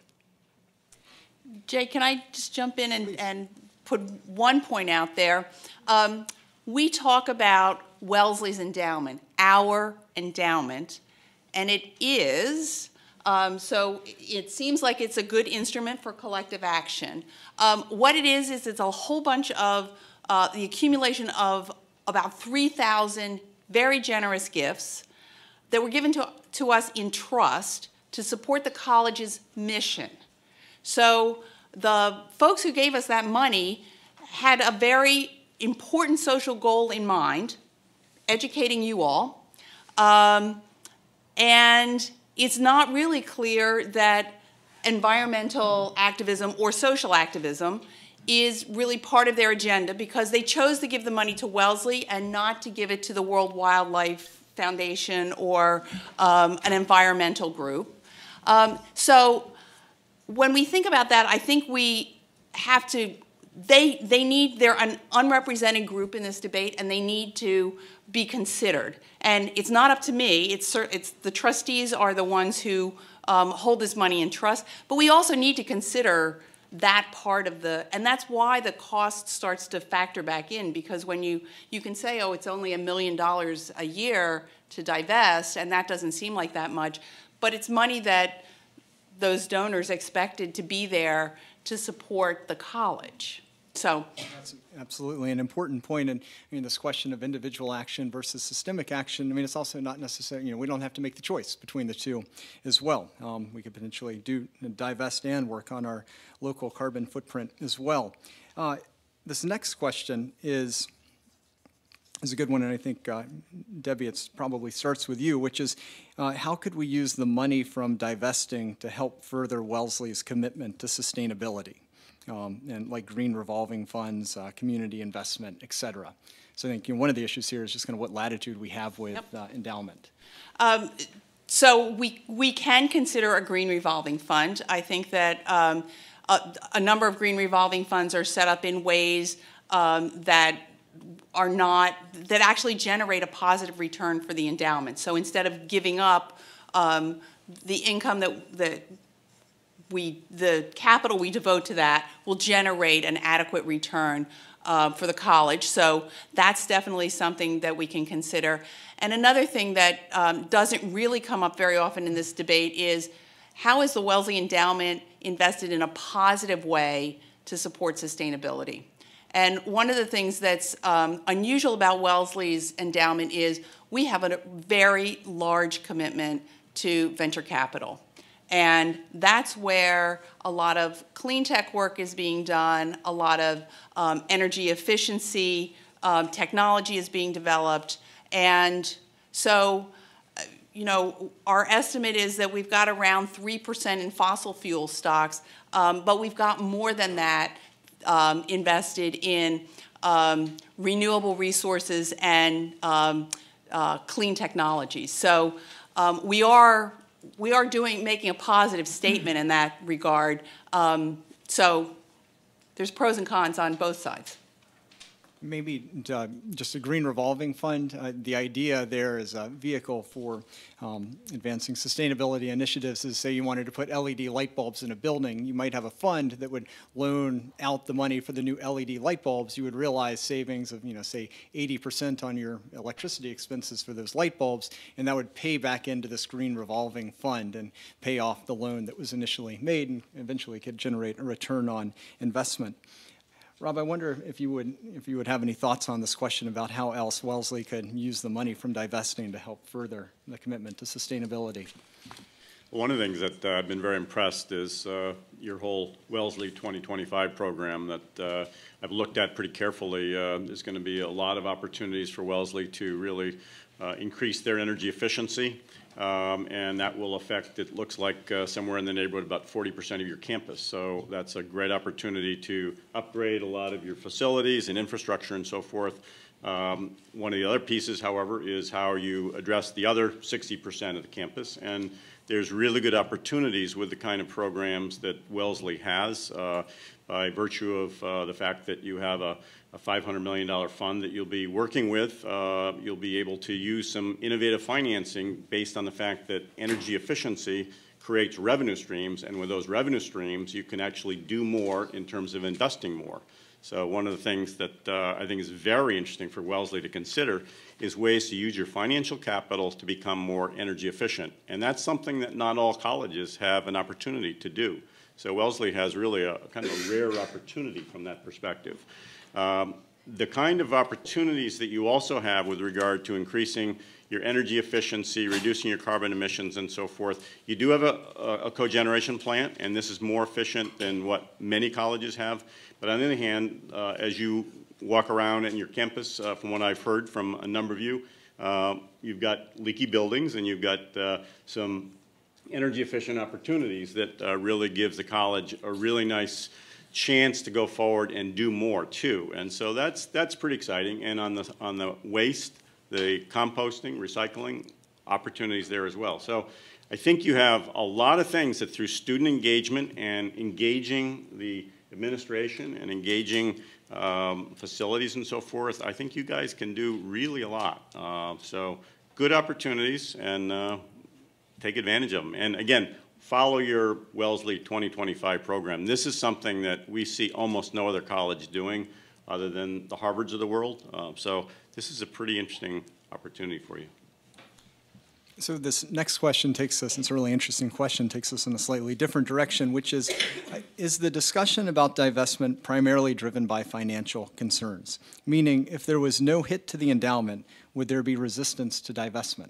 Jay, can I just jump in and, and put one point out there? Um, we talk about Wellesley's endowment, our endowment, and it is, um, so it seems like it's a good instrument for collective action. Um, what it is, is it's a whole bunch of, uh, the accumulation of about three thousand very generous gifts that were given to, to us in trust to support the college's mission. So the folks who gave us that money had a very important social goal in mind, educating you all. Um, and it's not really clear that environmental activism or social activism is really part of their agenda because they chose to give the money to Wellesley and not to give it to the World Wildlife Foundation or um, an environmental group. Um, so when we think about that, I think we have to they, they need, they're an unrepresented group in this debate, and they need to be considered. And it's not up to me. It's, it's the trustees are the ones who um, hold this money in trust. But we also need to consider that part of the, and that's why the cost starts to factor back in, because when you, you can say, oh, it's only a million dollars a year to divest, and that doesn't seem like that much, but it's money that those donors expected to be there to support the college. So that's absolutely an important point. And I mean, this question of individual action versus systemic action, I mean, it's also not necessarily, you know, we don't have to make the choice between the two as well. Um, we could potentially do divest and work on our local carbon footprint as well. Uh, this next question is, is a good one, and I think, uh, Debbie, it probably starts with you, which is, uh, how could we use the money from divesting to help further Wellesley's commitment to sustainability? Um, and like green revolving funds, uh, community investment, et cetera. So I think, you know, one of the issues here is just kind of what latitude we have with Yep. uh, endowment. Um, so we, we can consider a green revolving fund. I think that um, a, a number of green revolving funds are set up in ways um, that are not, that actually generate a positive return for the endowment. So instead of giving up um, the income that, that we, the capital we devote to that will generate an adequate return uh, for the college. So that's definitely something that we can consider. And another thing that um, doesn't really come up very often in this debate is, how is the Wellesley Endowment invested in a positive way to support sustainability? And one of the things that's um, unusual about Wellesley's endowment is we have a very large commitment to venture capital. And that's where a lot of clean tech work is being done, a lot of um, energy efficiency um, technology is being developed. And so, uh, you know, our estimate is that we've got around three percent in fossil fuel stocks, um, but we've got more than that um, invested in um, renewable resources and um, uh, clean technologies. So um, we are We are doing, making a positive statement in that regard. Um, so there's pros and cons on both sides. Maybe uh, just a green revolving fund. Uh, the idea there is a vehicle for um, advancing sustainability initiatives is, say you wanted to put L E D light bulbs in a building, you might have a fund that would loan out the money for the new L E D light bulbs. You would realize savings of, you know, say eighty percent on your electricity expenses for those light bulbs, and that would pay back into this green revolving fund and pay off the loan that was initially made, and eventually could generate a return on investment. Rob, I wonder if you would if you would have any thoughts on this question about how else Wellesley could use the money from divesting to help further the commitment to sustainability. Well, one of the things that uh, I've been very impressed is uh, your whole Wellesley twenty twenty-five program that uh, I've looked at pretty carefully. Uh, there's going to be a lot of opportunities for Wellesley to really uh, increase their energy efficiency. Um, and that will affect, it looks like, uh, somewhere in the neighborhood about forty percent of your campus. So that's a great opportunity to upgrade a lot of your facilities and infrastructure and so forth. Um, one of the other pieces, however, is how you address the other sixty percent of the campus. And there's really good opportunities with the kind of programs that Wellesley has uh, by virtue of uh, the fact that you have a a five hundred million dollar fund that you'll be working with. Uh, you'll be able to use some innovative financing based on the fact that energy efficiency creates revenue streams, and with those revenue streams, you can actually do more in terms of investing more. So one of the things that uh, I think is very interesting for Wellesley to consider is ways to use your financial capital to become more energy efficient. And that's something that not all colleges have an opportunity to do. So Wellesley has really a kind of a rare opportunity from that perspective. Um, the kind of opportunities that you also have with regard to increasing your energy efficiency, reducing your carbon emissions and so forth, you do have a, a, a cogeneration plant, and this is more efficient than what many colleges have. But on the other hand, uh, as you walk around in your campus, uh, from what I've heard from a number of you, uh, you've got leaky buildings and you've got uh, some energy efficient opportunities that uh, really gives the college a really nice chance to go forward and do more too. And so that's that's pretty exciting. And on the on the waste, the composting, recycling, opportunities there as well. So I think you have a lot of things that through student engagement and engaging the administration and engaging um, facilities and so forth, I think you guys can do really a lot. Uh, so good opportunities, and uh, take advantage of them. And again, follow your Wellesley twenty twenty-five program. This is something that we see almost no other college doing other than the Harvards of the world. Uh, so this is a pretty interesting opportunity for you. So this next question takes us, it's a really interesting question, takes us in a slightly different direction, which is, is the discussion about divestment primarily driven by financial concerns? Meaning, if there was no hit to the endowment, would there be resistance to divestment?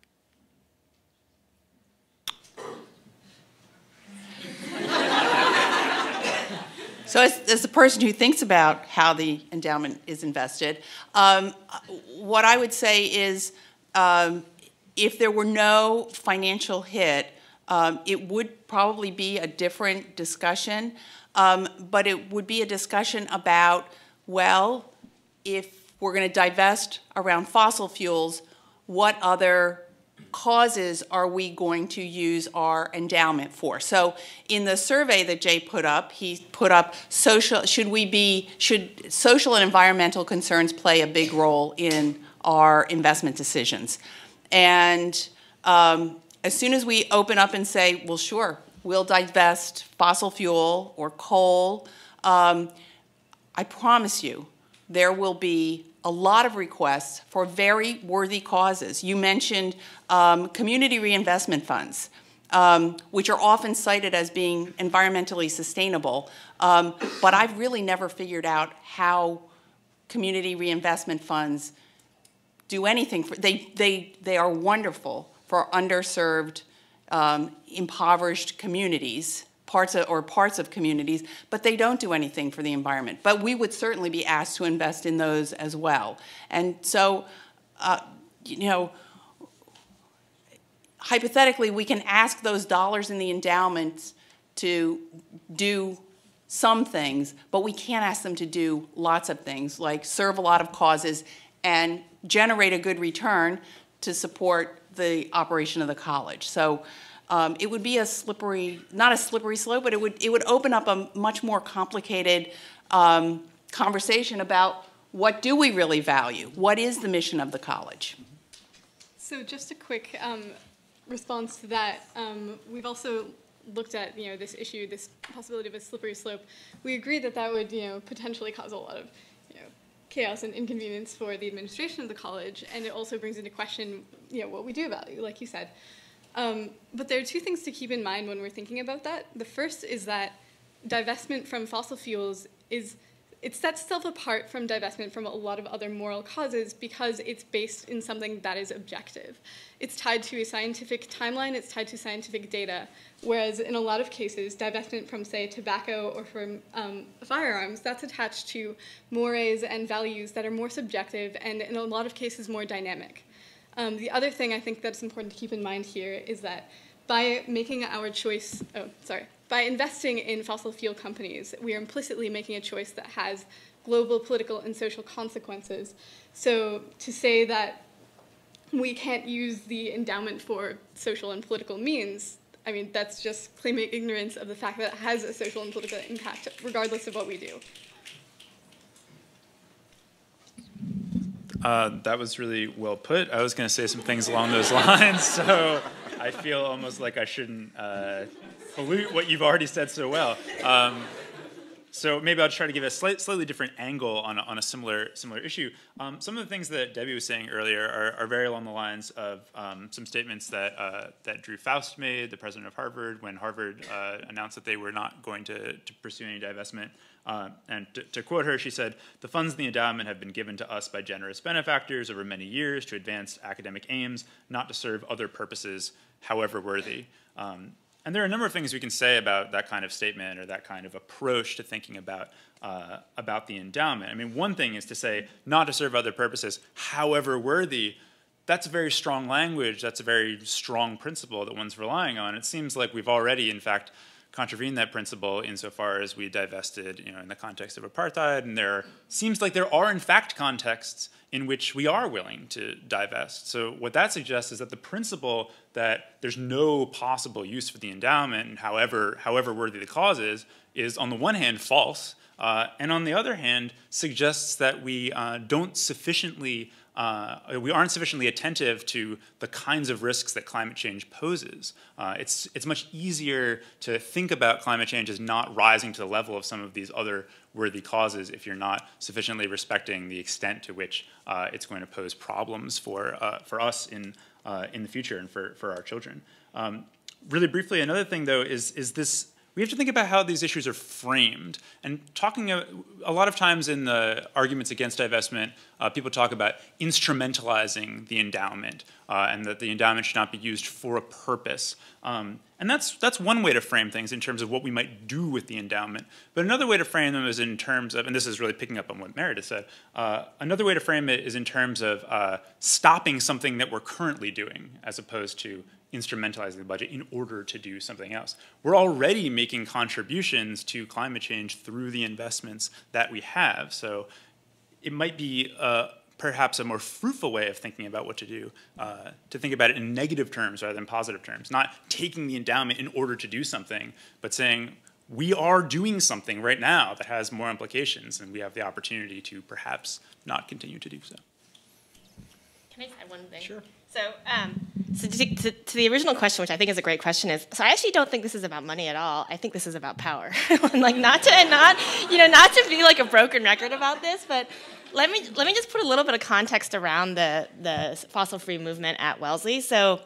So as, as the person who thinks about how the endowment is invested, um, what I would say is um, if there were no financial hit, um, it would probably be a different discussion, um, but it would be a discussion about, well, if we're going to divest around fossil fuels, what other causes are we going to use our endowment for? So in the survey that Jay put up, he put up social, should we be, should social and environmental concerns play a big role in our investment decisions? And um, as soon as we open up and say, well, sure, we'll divest fossil fuel or coal, um, I promise you there will be a lot of requests for very worthy causes. You mentioned um, community reinvestment funds, um, which are often cited as being environmentally sustainable, um, but I've really never figured out how community reinvestment funds do anything. For, they, they, they are wonderful for underserved, um, impoverished communities, parts of, or parts of communities, but they don't do anything for the environment. But we would certainly be asked to invest in those as well. And so, uh, you know, hypothetically, we can ask those dollars in the endowment to do some things, but we can't ask them to do lots of things, like serve a lot of causes and generate a good return to support the operation of the college. So um, it would be a slippery, not a slippery slope, but it would, it would open up a much more complicated um, conversation about what do we really value? What is the mission of the college? So just a quick um, response to that. Um, we've also looked at, you know, this issue, this possibility of a slippery slope. We agree that that would, you know, potentially cause a lot of, you know, chaos and inconvenience for the administration of the college, and it also brings into question, you know, what we do value, like you said. Um, but there are two things to keep in mind when we're thinking about that. The first is that divestment from fossil fuels is, it sets itself apart from divestment from a lot of other moral causes because it's based in something that is objective. It's tied to a scientific timeline, it's tied to scientific data, whereas in a lot of cases, divestment from, say, tobacco or from um, firearms, that's attached to mores and values that are more subjective and in a lot of cases more dynamic. Um, the other thing I think that's important to keep in mind here is that by making our choice, oh, sorry, by investing in fossil fuel companies, we are implicitly making a choice that has global political and social consequences. So to say that we can't use the endowment for social and political means, I mean, that's just claiming ignorance of the fact that it has a social and political impact, regardless of what we do. Uh, that was really well put. I was going to say some things along those lines, so I feel almost like I shouldn't uh, pollute what you've already said so well. Um, so maybe I'll try to give a slight, slightly different angle on a, on a similar similar issue. Um, some of the things that Debbie was saying earlier are, are very along the lines of um, some statements that uh, that Drew Faust made, the president of Harvard, when Harvard uh, announced that they were not going to, to pursue any divestment. Uh, and to, to quote her, she said, "The funds in the endowment have been given to us by generous benefactors over many years to advance academic aims, not to serve other purposes, however worthy." Um, and there are a number of things we can say about that kind of statement or that kind of approach to thinking about, uh, about the endowment. I mean, one thing is to say, not to serve other purposes, however worthy. That's very strong language. That's a very strong principle that one's relying on. It seems like we've already, in fact, contravene that principle insofar as we divested, you know, in the context of apartheid, and there seems like there are in fact contexts in which we are willing to divest. So what that suggests is that the principle that there's no possible use for the endowment, and however however worthy the cause is, is on the one hand false, uh, and on the other hand suggests that we uh, don't sufficiently Uh, we aren't sufficiently attentive to the kinds of risks that climate change poses. Uh, it's, it's much easier to think about climate change as not rising to the level of some of these other worthy causes if you're not sufficiently respecting the extent to which uh, it's going to pose problems for, uh, for us in, uh, in the future and for, for our children. Um, really briefly, another thing, though, is, is this. We have to think about how these issues are framed. And talking a, a lot of times in the arguments against divestment, uh, people talk about instrumentalizing the endowment uh, and that the endowment should not be used for a purpose. Um, and that's, that's one way to frame things in terms of what we might do with the endowment. But another way to frame them is in terms of, and this is really picking up on what Meredith said, uh, another way to frame it is in terms of uh, stopping something that we're currently doing as opposed to instrumentalizing the budget in order to do something else. We're already making contributions to climate change through the investments that we have. So it might be uh, perhaps a more fruitful way of thinking about what to do, uh, to think about it in negative terms rather than positive terms, not taking the endowment in order to do something, but saying we are doing something right now that has more implications, and we have the opportunity to perhaps not continue to do so. Can I add one thing? Sure. So, um, so to, to, to the original question, which I think is a great question, is so I actually don't think this is about money at all. I think this is about power. Like not to not you know not to be like a broken record about this, but let me let me just put a little bit of context around the the fossil-free movement at Wellesley. So,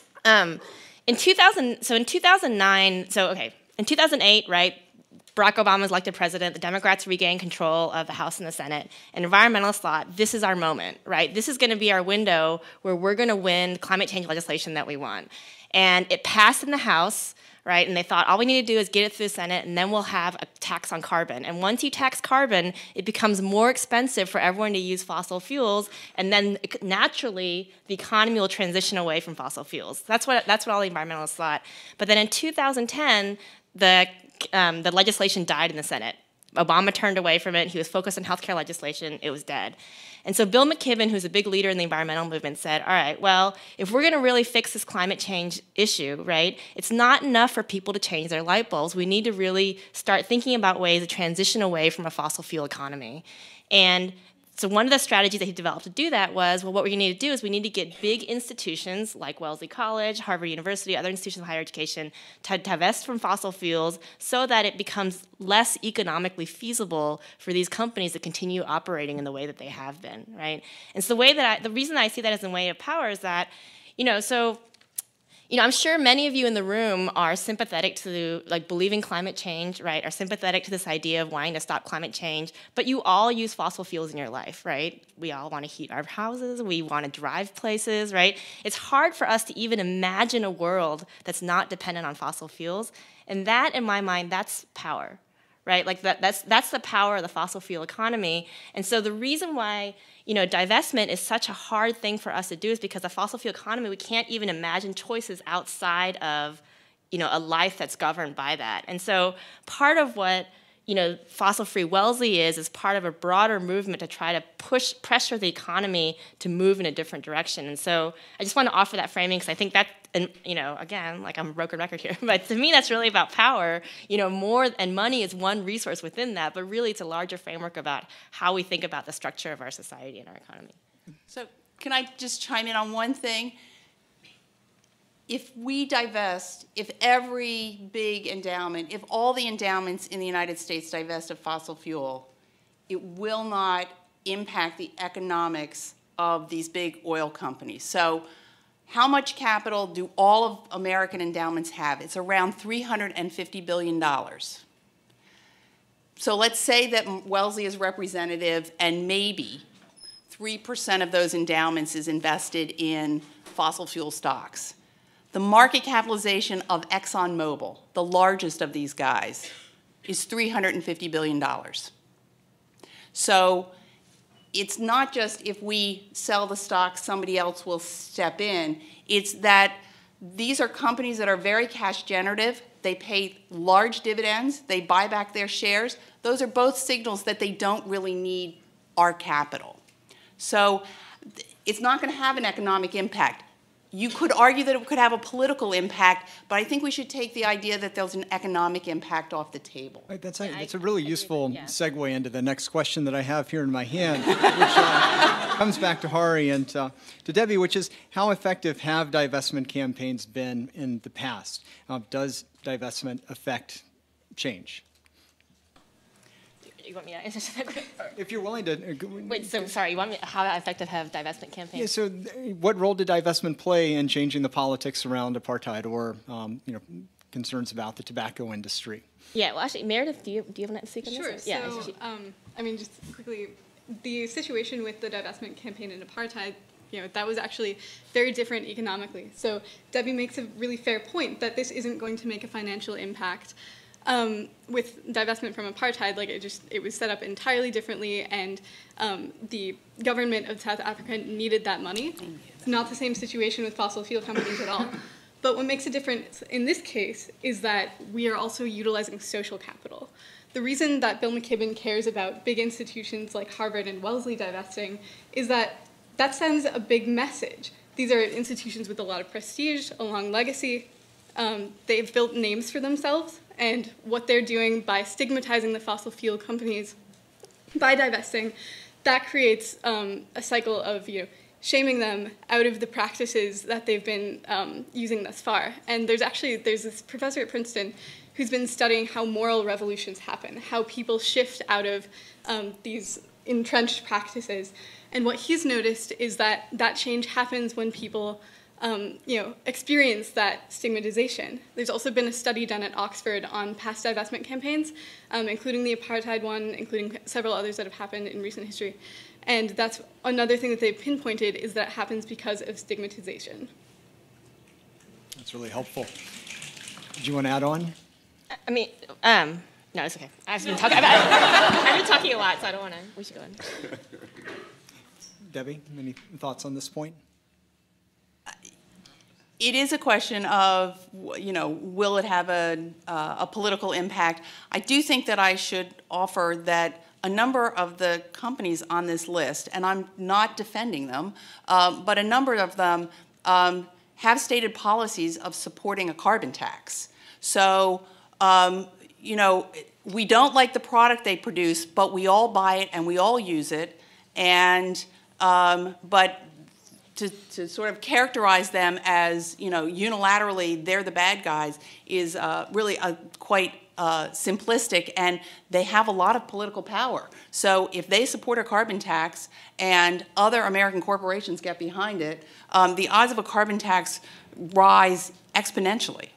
um, in two thousand, so in two thousand nine, so okay, in two thousand eight, right? Barack Obama was elected president, the Democrats regained control of the House and the Senate, and environmentalists thought, this is our moment, right? This is gonna be our window where we're gonna win climate change legislation that we want. And it passed in the House, right? And they thought, all we need to do is get it through the Senate, and then we'll have a tax on carbon. And once you tax carbon, it becomes more expensive for everyone to use fossil fuels, and then naturally, the economy will transition away from fossil fuels. That's what, that's what all the environmentalists thought. But then in two thousand ten, the Um, the legislation died in the Senate. Obama turned away from it. He was focused on healthcare legislation. It was dead. And so Bill McKibben, who's a big leader in the environmental movement, said, all right, well, if we're going to really fix this climate change issue, right, it's not enough for people to change their light bulbs. We need to really start thinking about ways to transition away from a fossil fuel economy. And so one of the strategies that he developed to do that was, well, what we need to do is we need to get big institutions like Wellesley College, Harvard University, other institutions of higher education to divest from fossil fuels so that it becomes less economically feasible for these companies to continue operating in the way that they have been, right? And so the way that I, the reason I see that as a way of power is that, you know, so You know, I'm sure many of you in the room are sympathetic to, like, believing climate change, right? Are sympathetic to this idea of wanting to stop climate change, but you all use fossil fuels in your life, right? We all want to heat our houses, we want to drive places, right? It's hard for us to even imagine a world that's not dependent on fossil fuels, and that, in my mind, that's power, right? Like, that, that's, that's the power of the fossil fuel economy, and so the reason why, you know, divestment is such a hard thing for us to do is because the fossil fuel economy, we can't even imagine choices outside of, you know, a life that's governed by that. And so part of what, you know, fossil-free Wellesley is, is part of a broader movement to try to push, pressure the economy to move in a different direction. And so I just want to offer that framing because I think that, and, you know, again, like I'm a broken record here, but to me that's really about power. You know, more, and money is one resource within that, but really it's a larger framework about how we think about the structure of our society and our economy. So can I just chime in on one thing? If we divest, if every big endowment, if all the endowments in the United States divest of fossil fuel, it will not impact the economics of these big oil companies. So how much capital do all of American endowments have? It's around three hundred fifty billion dollars. So let's say that Wellesley is representative and maybe three percent of those endowments is invested in fossil fuel stocks. The market capitalization of ExxonMobil, the largest of these guys, is three hundred fifty billion dollars. So it's not just if we sell the stock, somebody else will step in. It's that these are companies that are very cash generative. They pay large dividends. They buy back their shares. Those are both signals that they don't really need our capital. So it's not going to have an economic impact. You could argue that it could have a political impact, but I think we should take the idea that there's an economic impact off the table. Right, that's, a, Yeah, I- that's a really I agree useful with- yeah. segue into the next question that I have here in my hand, which uh, comes back to Hari and uh, to Debbie, which is how effective have divestment campaigns been in the past? Uh, does divestment affect change? You want me to answer that question? If you're willing to. uh, go- Wait, so sorry, you want me, how effective have divestment campaigns? Yeah, so th- what role did divestment play in changing the politics around apartheid or, um, you know, concerns about the tobacco industry? Yeah, well, actually, Meredith, do you, do you have an speak on Sure. this? Yeah, So, she- um, I mean, just quickly, the situation with the divestment campaign in apartheid, you know, that was actually very different economically. So Debbie makes a really fair point that this isn't going to make a financial impact. Um, with divestment from apartheid, like it just it was set up entirely differently, and um, the government of South Africa needed that money. It's not the same situation with fossil fuel companies at all. But what makes a difference in this case is that we are also utilizing social capital. The reason that Bill McKibben cares about big institutions like Harvard and Wellesley divesting is that that sends a big message. These are institutions with a lot of prestige, a long legacy. Um, they've built names for themselves, and what they're doing by stigmatizing the fossil fuel companies, by divesting, that creates um, a cycle of, you know, shaming them out of the practices that they've been um, using thus far. And there's actually, there's this professor at Princeton who's been studying how moral revolutions happen, how people shift out of um, these entrenched practices. And what he's noticed is that that change happens when people Um, you know, experience that stigmatization. There's also been a study done at Oxford on past divestment campaigns, um, including the apartheid one, including several others that have happened in recent history. And that's another thing that they've pinpointed is that it happens because of stigmatization. That's really helpful. Did you want to add on? I mean, um, no, it's okay. I've been talking. I've, I've been talking a lot, so I don't want to. We should go on. Debbie, any thoughts on this point? It is a question of, you know, will it have a, uh, a political impact? I do think that I should offer that a number of the companies on this list, and I'm not defending them, um, but a number of them um, have stated policies of supporting a carbon tax. So, um, you know, we don't like the product they produce, but we all buy it and we all use it, and um, but To, to sort of characterize them as, you know, unilaterally they're the bad guys is uh, really a, quite uh, simplistic, and they have a lot of political power. So if they support a carbon tax and other American corporations get behind it, um, the odds of a carbon tax rise exponentially.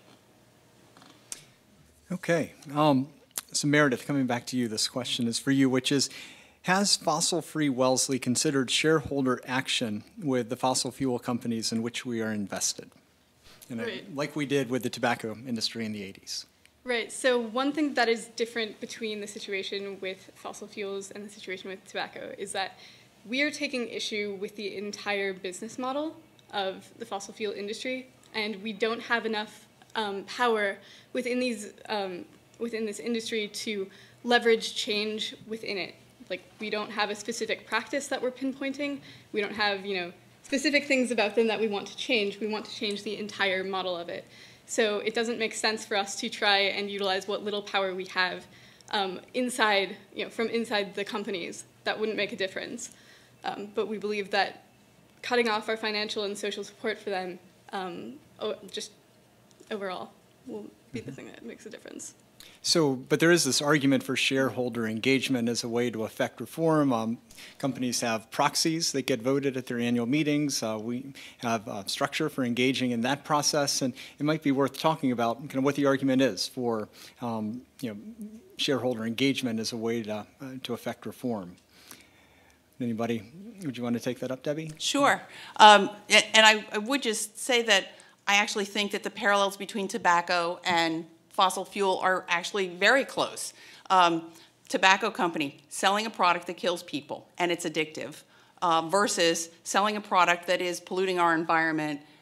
Okay. Um, so Meredith, coming back to you, this question is for you, which is, has fossil-free Wellesley considered shareholder action with the fossil fuel companies in which we are invested? In a, Right. like we did with the tobacco industry in the eighties. Right, so one thing that is different between the situation with fossil fuels and the situation with tobacco is that we are taking issue with the entire business model of the fossil fuel industry, and we don't have enough um, power within, these, um, within this industry to leverage change within it. Like, we don't have a specific practice that we're pinpointing. We don't have, you know, specific things about them that we want to change. We want to change the entire model of it. So it doesn't make sense for us to try and utilize what little power we have um, inside, you know, from inside the companies. That wouldn't make a difference. Um, but we believe that cutting off our financial and social support for them, um, oh, just overall, will be the thing that makes a difference. So, but there is this argument for shareholder engagement as a way to affect reform. Um, companies have proxies that get voted at their annual meetings. Uh, we have a structure for engaging in that process, and it might be worth talking about kind of what the argument is for um, you know, shareholder engagement as a way to, uh, to affect reform. Anybody, would you want to take that up, Debbie? Sure. Um, and I, I would just say that I actually think that the parallels between tobacco and fossil fuel are actually very close. Um, tobacco company selling a product that kills people and it's addictive uh, versus selling a product that is polluting our environment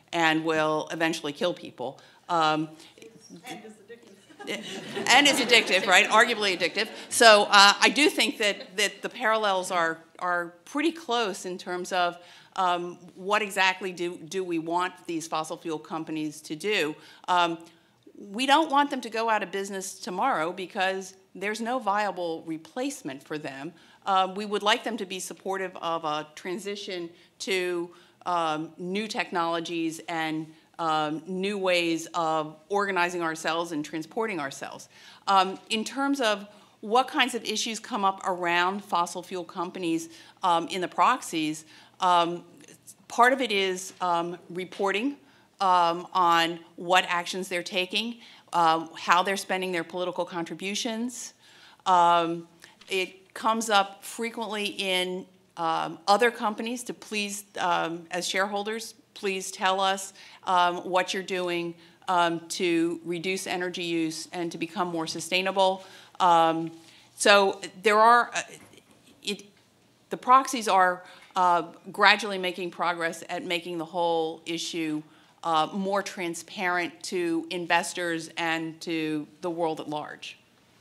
and will eventually kill people. Um, And it's addictive. and it's addictive, right? Arguably addictive. So uh, I do think that, that the parallels are, are pretty close in terms of um, what exactly do, do we want these fossil fuel companies to do. Um, we don't want them to go out of business tomorrow because there's no viable replacement for them. Uh, we would like them to be supportive of a transition to um, new technologies and Um, new ways of organizing ourselves and transporting ourselves. Um, in terms of what kinds of issues come up around fossil fuel companies um, in the proxies, um, part of it is um, reporting um, on what actions they're taking, um, how they're spending their political contributions. Um, it comes up frequently in um, other companies to please, um, as shareholders, please tell us um, what you're doing um, to reduce energy use and to become more sustainable. Um, so there are, uh, it, the proxies are uh, gradually making progress at making the whole issue uh, more transparent to investors and to the world at large.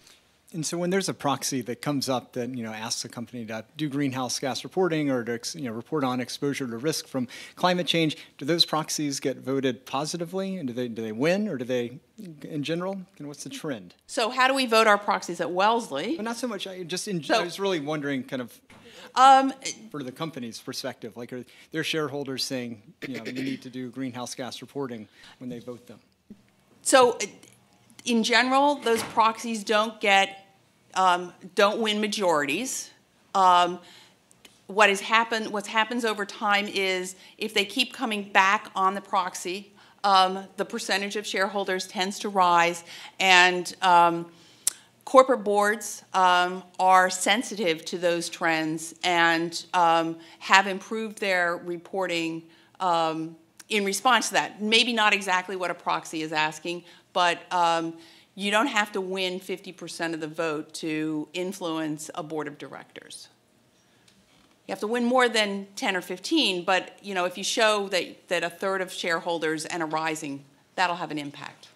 And so when there's a proxy that comes up that, you know, asks a company to do greenhouse gas reporting or to, you know, report on exposure to risk from climate change, do those proxies get voted positively? And do they, do they win, or do they, in general, and what's the trend? So how do we vote our proxies at Wellesley? Well, not so much, I just, in, So- I was really wondering kind of Um, for the company's perspective, like are their shareholders saying, you know, you need to do greenhouse gas reporting when they vote them? So in general, those proxies don't get, um, don't win majorities. Um, what has happened, what happens over time is if they keep coming back on the proxy, um, the percentage of shareholders tends to rise, and um, corporate boards um, are sensitive to those trends and um, have improved their reporting um, in response to that. Maybe not exactly what a proxy is asking, but um, you don't have to win fifty percent of the vote to influence a board of directors. You have to win more than ten or fifteen, but you know, if you show that, that a third of shareholders and a rising, that'll have an impact.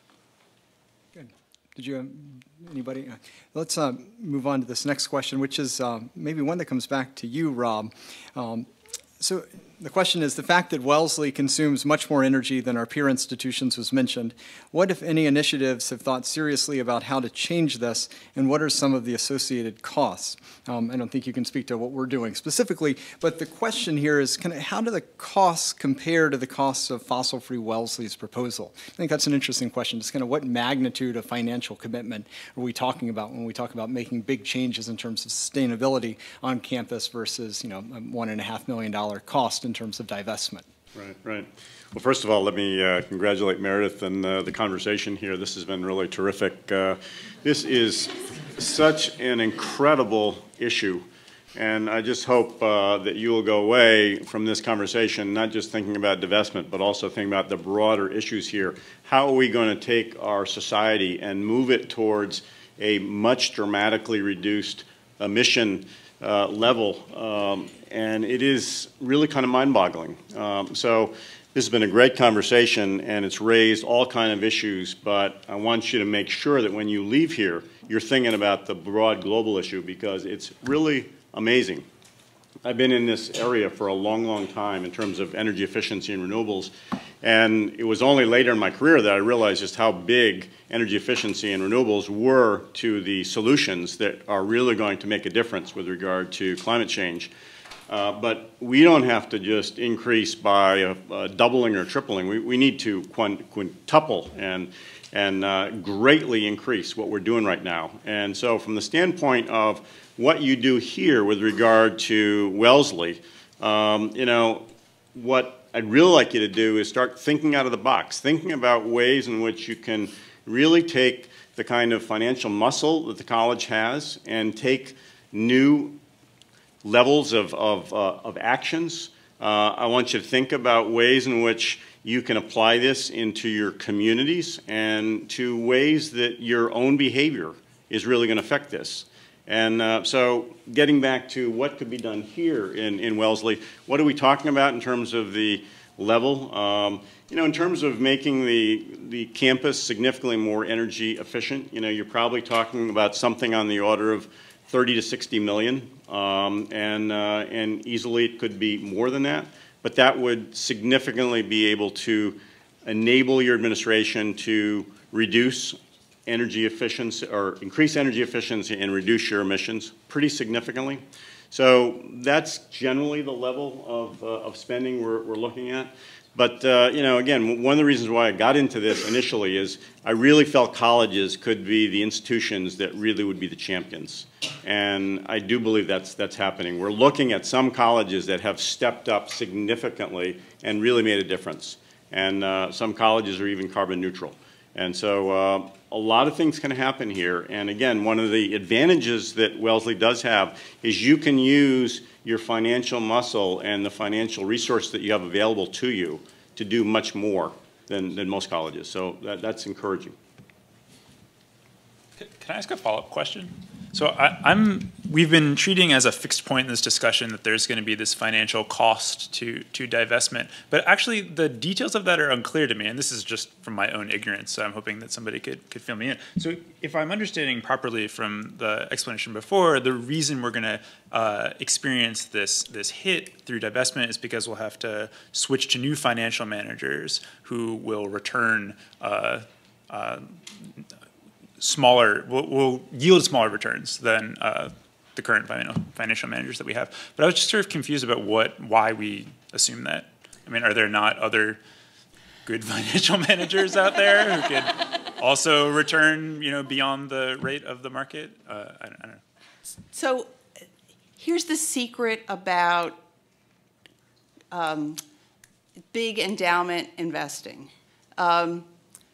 Good. Did you, um, anybody? Uh, let's uh, move on to this next question, which is uh, maybe one that comes back to you, Rob. Um, so the question is, the fact that Wellesley consumes much more energy than our peer institutions was mentioned. What, if any, initiatives have thought seriously about how to change this, and what are some of the associated costs? Um, I don't think you can speak to what we're doing specifically, but the question here is, kind of, how do the costs compare to the costs of fossil-free Wellesley's proposal? I think that's an interesting question. Just kind of what magnitude of financial commitment are we talking about when we talk about making big changes in terms of sustainability on campus versus, you know, a one and a half million dollar cost in terms of divestment? Right, right. Well, first of all, let me uh, congratulate Meredith and uh, the conversation here. This has been really terrific. Uh, this is such an incredible issue, and I just hope uh, that you will go away from this conversation not just thinking about divestment, but also thinking about the broader issues here. How are we going to take our society and move it towards a much dramatically reduced emission uh, level? Um, and it is really kind of mind-boggling. Um, so this has been a great conversation, and it's raised all kinds of issues, but I want you to make sure that when you leave here, you're thinking about the broad global issue, because it's really amazing. I've been in this area for a long, long time in terms of energy efficiency and renewables, and it was only later in my career that I realized just how big energy efficiency and renewables were to the solutions that are really going to make a difference with regard to climate change. Uh, but we don't have to just increase by a, a doubling or tripling. We, we need to quintuple and, and uh, greatly increase what we're doing right now. And so from the standpoint of what you do here with regard to Wellesley, um, you know, what I'd really like you to do is start thinking out of the box, thinking about ways in which you can really take the kind of financial muscle that the college has and take new levels of, of, uh, of actions. Uh, I want you to think about ways in which you can apply this into your communities and to ways that your own behavior is really going to affect this. And uh, so getting back to what could be done here in, in Wellesley, what are we talking about in terms of the level. Um, you know, in terms of making the, the campus significantly more energy efficient, you know, you're probably talking about something on the order of thirty to sixty million, um, and, uh, and easily it could be more than that. But that would significantly be able to enable your administration to reduce energy efficiency or increase energy efficiency and reduce your emissions pretty significantly. So that's generally the level of, uh, of spending we're, we're looking at. But, uh, you know, again, one of the reasons why I got into this initially is I really felt colleges could be the institutions that really would be the champions. And I do believe that's, that's happening. We're looking at some colleges that have stepped up significantly and really made a difference. And uh, some colleges are even carbon neutral. And so uh, a lot of things can happen here. And again, one of the advantages that Wellesley does have is you can use your financial muscle and the financial resource that you have available to you to do much more than, than most colleges. So that, that's encouraging. Can I ask a follow-up question? So I, I'm, we've been treating as a fixed point in this discussion that there's going to be this financial cost to, to divestment, but actually the details of that are unclear to me, and this is just from my own ignorance, so I'm hoping that somebody could, could fill me in. So if I'm understanding properly from the explanation before, the reason we're going to uh, experience this, this hit through divestment is because we'll have to switch to new financial managers who will return uh, uh, smaller, will, will yield smaller returns than uh, the current financial managers that we have. But I was just sort of confused about what, why we assume that. I mean, are there not other good financial managers out there who could also return, you know, beyond the rate of the market? Uh, I, I don't know. So here's the secret about um, big endowment investing. Um,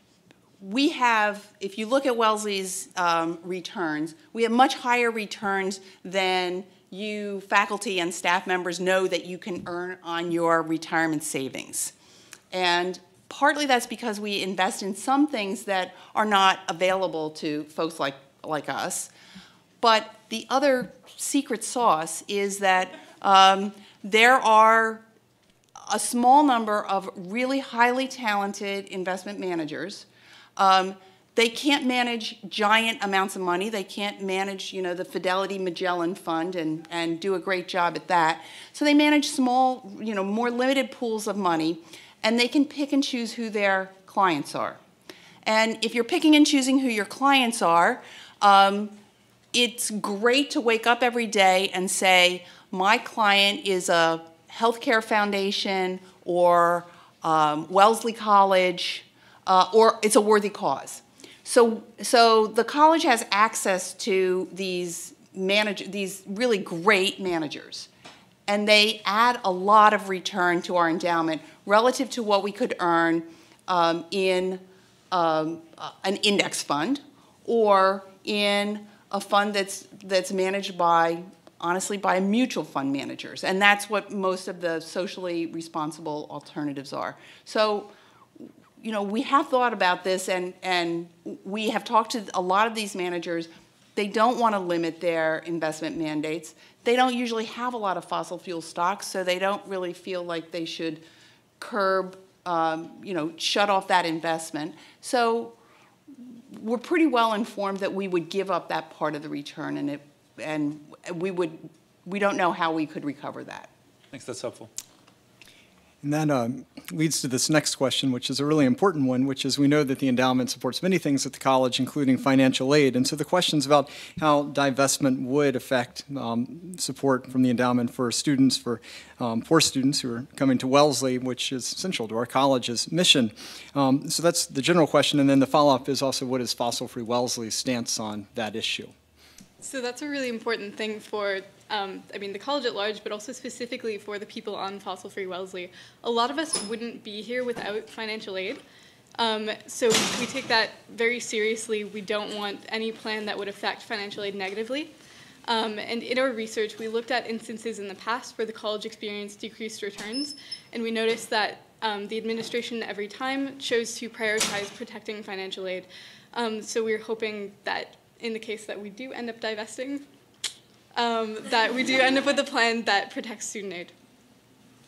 We have, if you look at Wellesley's um, returns, we have much higher returns than you faculty and staff members know that you can earn on your retirement savings. And partly that's because we invest in some things that are not available to folks like, like us. But the other secret sauce is that um, there are a small number of really highly talented investment managers. Um, they can't manage giant amounts of money. They can't manage, you know, the Fidelity Magellan Fund and, and do a great job at that. So they manage small, you know, more limited pools of money, and they can pick and choose who their clients are. And if you're picking and choosing who your clients are, um, it's great to wake up every day and say, my client is a healthcare foundation or um, Wellesley College, Uh, or it's a worthy cause. So, so the college has access to these manage, these really great managers, and they add a lot of return to our endowment relative to what we could earn um, in um, uh, an index fund or in a fund that's that's managed by, honestly, by mutual fund managers, and that's what most of the socially responsible alternatives are. So, you know, we have thought about this, and, and we have talked to a lot of these managers. They don't want to limit their investment mandates. They don't usually have a lot of fossil fuel stocks, so they don't really feel like they should curb, um, you know, shut off that investment. So we're pretty well informed that we would give up that part of the return, and, it, and we, would, we don't know how we could recover that. Thanks, that's helpful. And that um, leads to this next question, which is a really important one, which is we know that the endowment supports many things at the college, including financial aid. And so the question is about how divestment would affect um, support from the endowment for students, for um, poor students who are coming to Wellesley, which is essential to our college's mission. Um, so that's the general question. And then the follow-up is also, what is Fossil-Free Wellesley's stance on that issue? So that's a really important thing for, um, I mean, the college at large, but also specifically for the people on Fossil-Free Wellesley. A lot of us wouldn't be here without financial aid. Um, so we take that very seriously. We don't want any plan that would affect financial aid negatively. Um, and in our research, we looked at instances in the past where the college experienced decreased returns, and we noticed that um, the administration every time chose to prioritize protecting financial aid. Um, so we're hoping that in the case that we do end up divesting, um, that we do end up with a plan that protects student aid.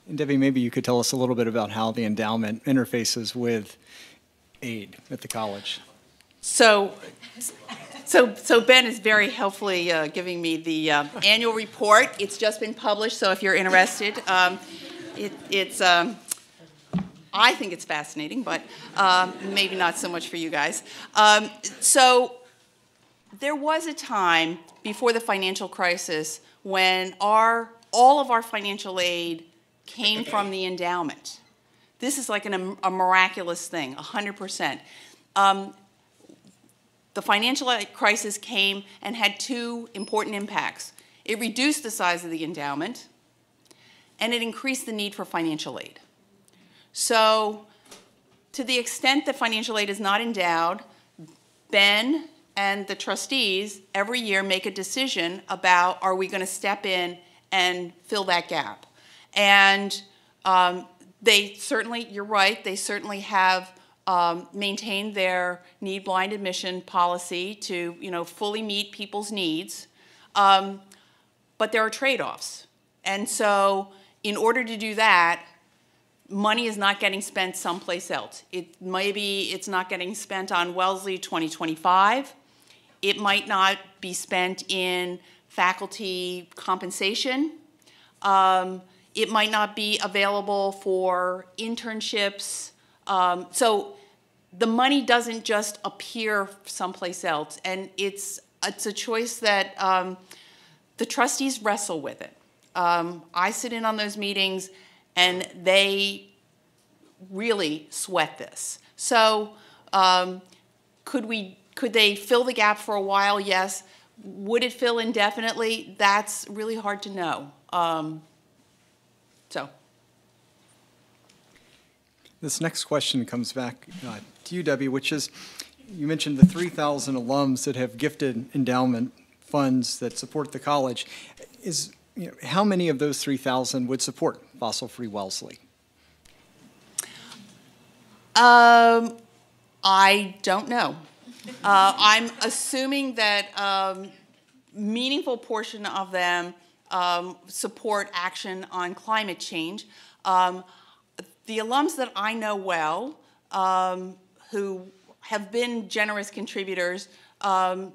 And Debbie, maybe you could tell us a little bit about how the endowment interfaces with aid at the college. So, so, so Ben is very helpfully uh, giving me the uh, annual report. It's just been published, so if you're interested, um, it, it's. Um, I think it's fascinating, but um, maybe not so much for you guys. Um, so, there was a time before the financial crisis when our all of our financial aid came from the endowment. This is like an, a miraculous thing, one hundred percent. Um, the financial crisis came and had two important impacts. It reduced the size of the endowment, and it increased the need for financial aid. So, to the extent that financial aid is not endowed, Ben and the trustees every year make a decision about, are we going to step in and fill that gap? And um, they certainly, you're right, they certainly have um, maintained their need-blind admission policy to, you know, fully meet people's needs. Um, but there are trade-offs. And so in order to do that, money is not getting spent someplace else. It maybe it's not getting spent on Wellesley twenty twenty-five. It might not be spent in faculty compensation. Um, it might not be available for internships. Um, so the money doesn't just appear someplace else, and it's it's a choice that um, the trustees wrestle with it. Um, I sit in on those meetings, and they really sweat this. So um, could we? Could they fill the gap for a while? Yes. Would it fill indefinitely? That's really hard to know. Um, so. This next question comes back uh, to you, Debbie, which is, you mentioned the three thousand alums that have gifted endowment funds that support the college. Is, you know, how many of those three thousand would support Fossil-Free Wellesley? Um, I don't know. Uh, I'm assuming that um, meaningful portion of them um, support action on climate change. Um, the alums that I know well, um, who have been generous contributors, um,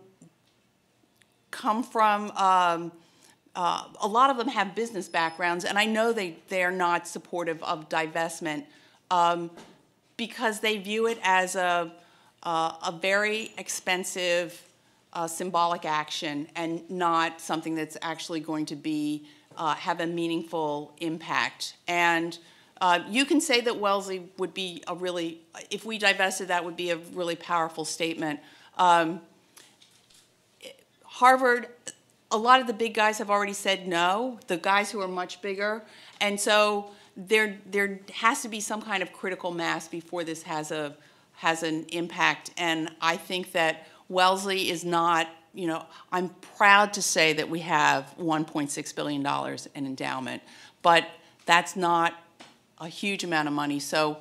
come from, um, uh, a lot of them have business backgrounds, and I know they, they're not supportive of divestment um, because they view it as a Uh, a very expensive uh, symbolic action and not something that's actually going to be uh, have a meaningful impact. And uh, you can say that Wellesley would be a really, if we divested, that would be a really powerful statement. Um, Harvard, a lot of the big guys have already said no, the guys who are much bigger, and so there there has to be some kind of critical mass before this has a has an impact. And I think that Wellesley is not, you know, I'm proud to say that we have one point six billion dollars in endowment, but that's not a huge amount of money. So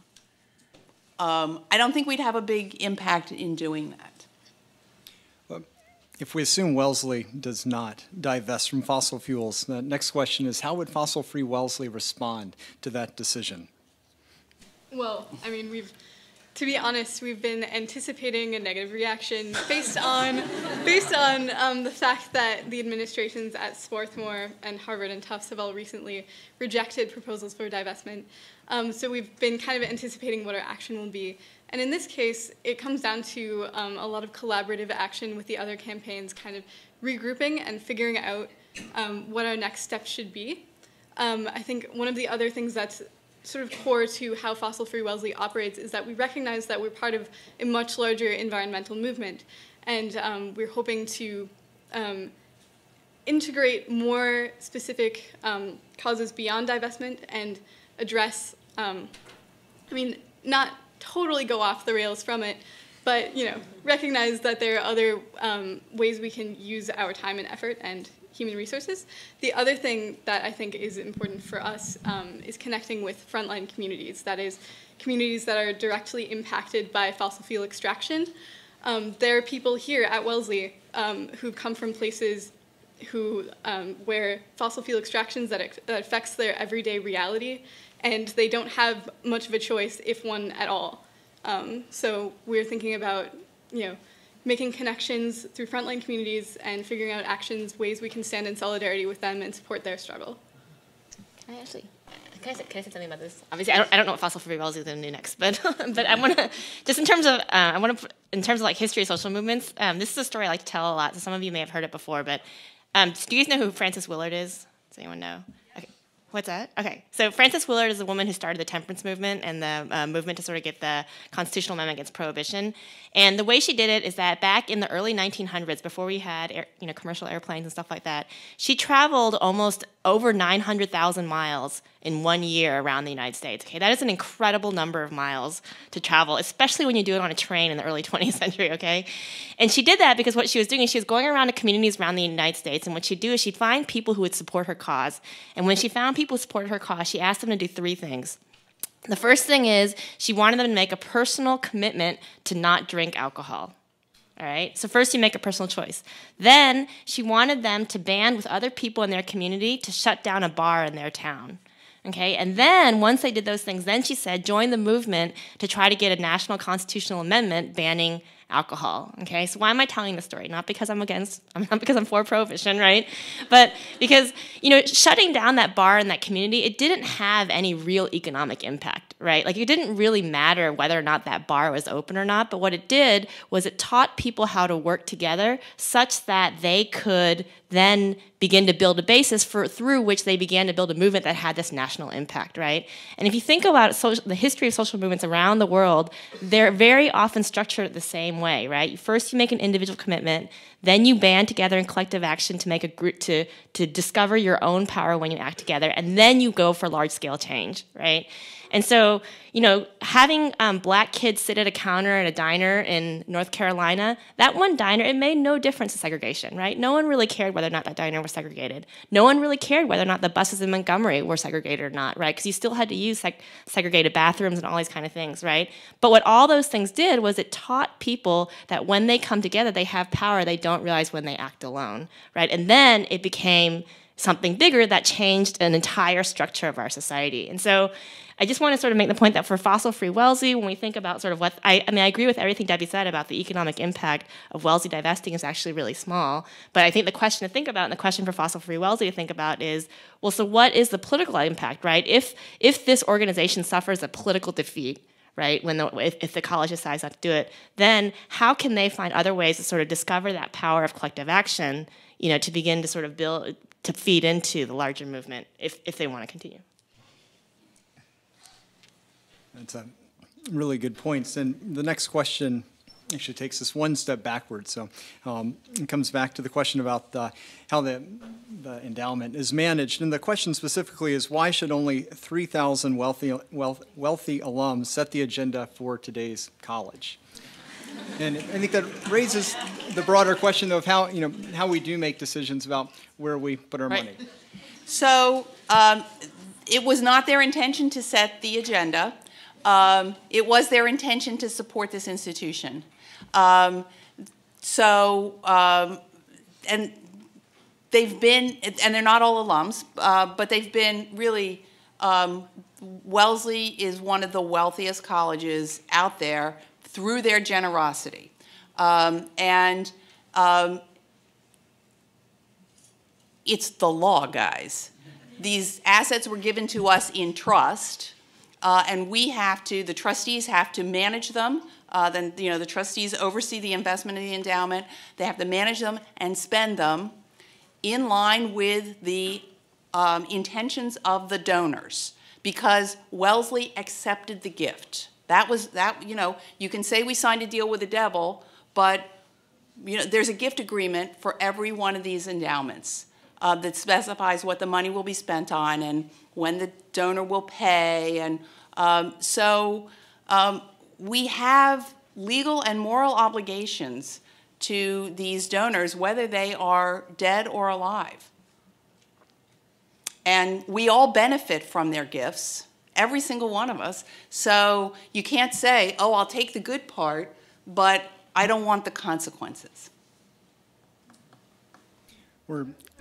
um, I don't think we'd have a big impact in doing that. Well, if we assume Wellesley does not divest from fossil fuels, the next question is, how would Fossil-Free Wellesley respond to that decision? Well, I mean, we've To be honest, we've been anticipating a negative reaction based on based on um, the fact that the administrations at Swarthmore and Harvard and Tufts have all recently rejected proposals for divestment. Um, so we've been kind of anticipating what our action will be. And in this case, it comes down to um, a lot of collaborative action with the other campaigns, kind of regrouping and figuring out um, what our next steps should be. Um, I think one of the other things that's sort of core to how Fossil-Free Wellesley operates is that we recognize that we're part of a much larger environmental movement, and um, we're hoping to um, integrate more specific um, causes beyond divestment and address, um, I mean, not totally go off the rails from it, but, you know, recognize that there are other um, ways we can use our time and effort and human resources. The other thing that I think is important for us um, is connecting with frontline communities, that is, communities that are directly impacted by fossil fuel extraction. Um, there are people here at Wellesley um, who come from places who um, where fossil fuel extractions that, ex that affects their everyday reality, and they don't have much of a choice, if one at all. Um, so we're thinking about, you know, making connections through frontline communities and figuring out actions, ways we can stand in solidarity with them and support their struggle. Can I actually, can I say, can I say something about this? Obviously, I don't, I don't know what fossil free wells is going to do next, but but I want to, just in terms of, uh, I want to, in terms of like history of social movements, um, this is a story I like to tell a lot, so some of you may have heard it before, but um, do you guys know who Frances Willard is? Does anyone know? Okay. What's that? Okay. So Frances Willard is the woman who started the temperance movement and the uh, movement to sort of get the constitutional amendment against prohibition. And the way she did it is that back in the early nineteen hundreds, before we had air, you know, commercial airplanes and stuff like that, she traveled almost over nine hundred thousand miles in one year around the United States. Okay, that is an incredible number of miles to travel, especially when you do it on a train in the early twentieth century, okay? And she did that because what she was doing is she was going around to communities around the United States, and what she'd do is she'd find people who would support her cause. And when she found people who supported her cause, she asked them to do three things. The first thing is she wanted them to make a personal commitment to not drink alcohol. All right, so first you make a personal choice. Then she wanted them to band with other people in their community to shut down a bar in their town. Okay, and then once they did those things, then she said join the movement to try to get a national constitutional amendment banning alcohol. Okay, so why am I telling this story? Not because I'm against, not because I'm for prohibition, right? But because, you know, shutting down that bar in that community, it didn't have any real economic impact, right? Like it didn't really matter whether or not that bar was open or not, but what it did was it taught people how to work together such that they could then begin to build a basis for through which they began to build a movement that had this national impact, right? And if you think about social, the history of social movements around the world, they're very often structured the same way, right? First, you make an individual commitment, then you band together in collective action to make a group to to discover your own power when you act together, and then you go for large-scale change, right? And so, you know, having um, black kids sit at a counter at a diner in North Carolina, that one diner, it made no difference to segregation, right? No one really cared whether or not that diner was segregated. No one really cared whether or not the buses in Montgomery were segregated or not, right? Because you still had to use seg segregated bathrooms and all these kind of things, right? But what all those things did was it taught people that when they come together, they have power. They don't realize when they act alone, right? And then it became something bigger that changed an entire structure of our society. And so I just want to sort of make the point that for fossil-free Wellesley, when we think about sort of what, I, I mean, I agree with everything Debbie said about the economic impact of Wellesley divesting is actually really small. But I think the question to think about and the question for fossil-free Wellesley to think about is, well, so what is the political impact, right? If, if this organization suffers a political defeat, right, when the, if, if the college decides not to do it, then how can they find other ways to sort of discover that power of collective action, you know, to begin to sort of build, to feed into the larger movement if, if they want to continue? That's a really good points. And the next question actually takes us one step backwards. So um, it comes back to the question about the, how the, the endowment is managed. And the question specifically is, why should only three thousand wealthy, wealth, wealthy alums set the agenda for today's college? And I think that raises the broader question of how, you know, how we do make decisions about where we put our Right. money. So um, it was not their intention to set the agenda. Um, it was their intention to support this institution. Um, so, um, and they've been, and they're not all alums, uh, but they've been really, um, Wellesley is one of the wealthiest colleges out there through their generosity. Um, and um, it's the law, guys. These assets were given to us in trust. Uh, and we have to, the trustees have to manage them. Uh, then, you know, the trustees oversee the investment of the endowment. They have to manage them and spend them in line with the um, intentions of the donors, because Wellesley accepted the gift. That was, that, you know, you can say we signed a deal with the devil, but, you know, there's a gift agreement for every one of these endowments uh, that specifies what the money will be spent on and when the donor will pay. And um, so um, we have legal and moral obligations to these donors, whether they are dead or alive. And we all benefit from their gifts, every single one of us. So you can't say, oh, I'll take the good part, but I don't want the consequences. We're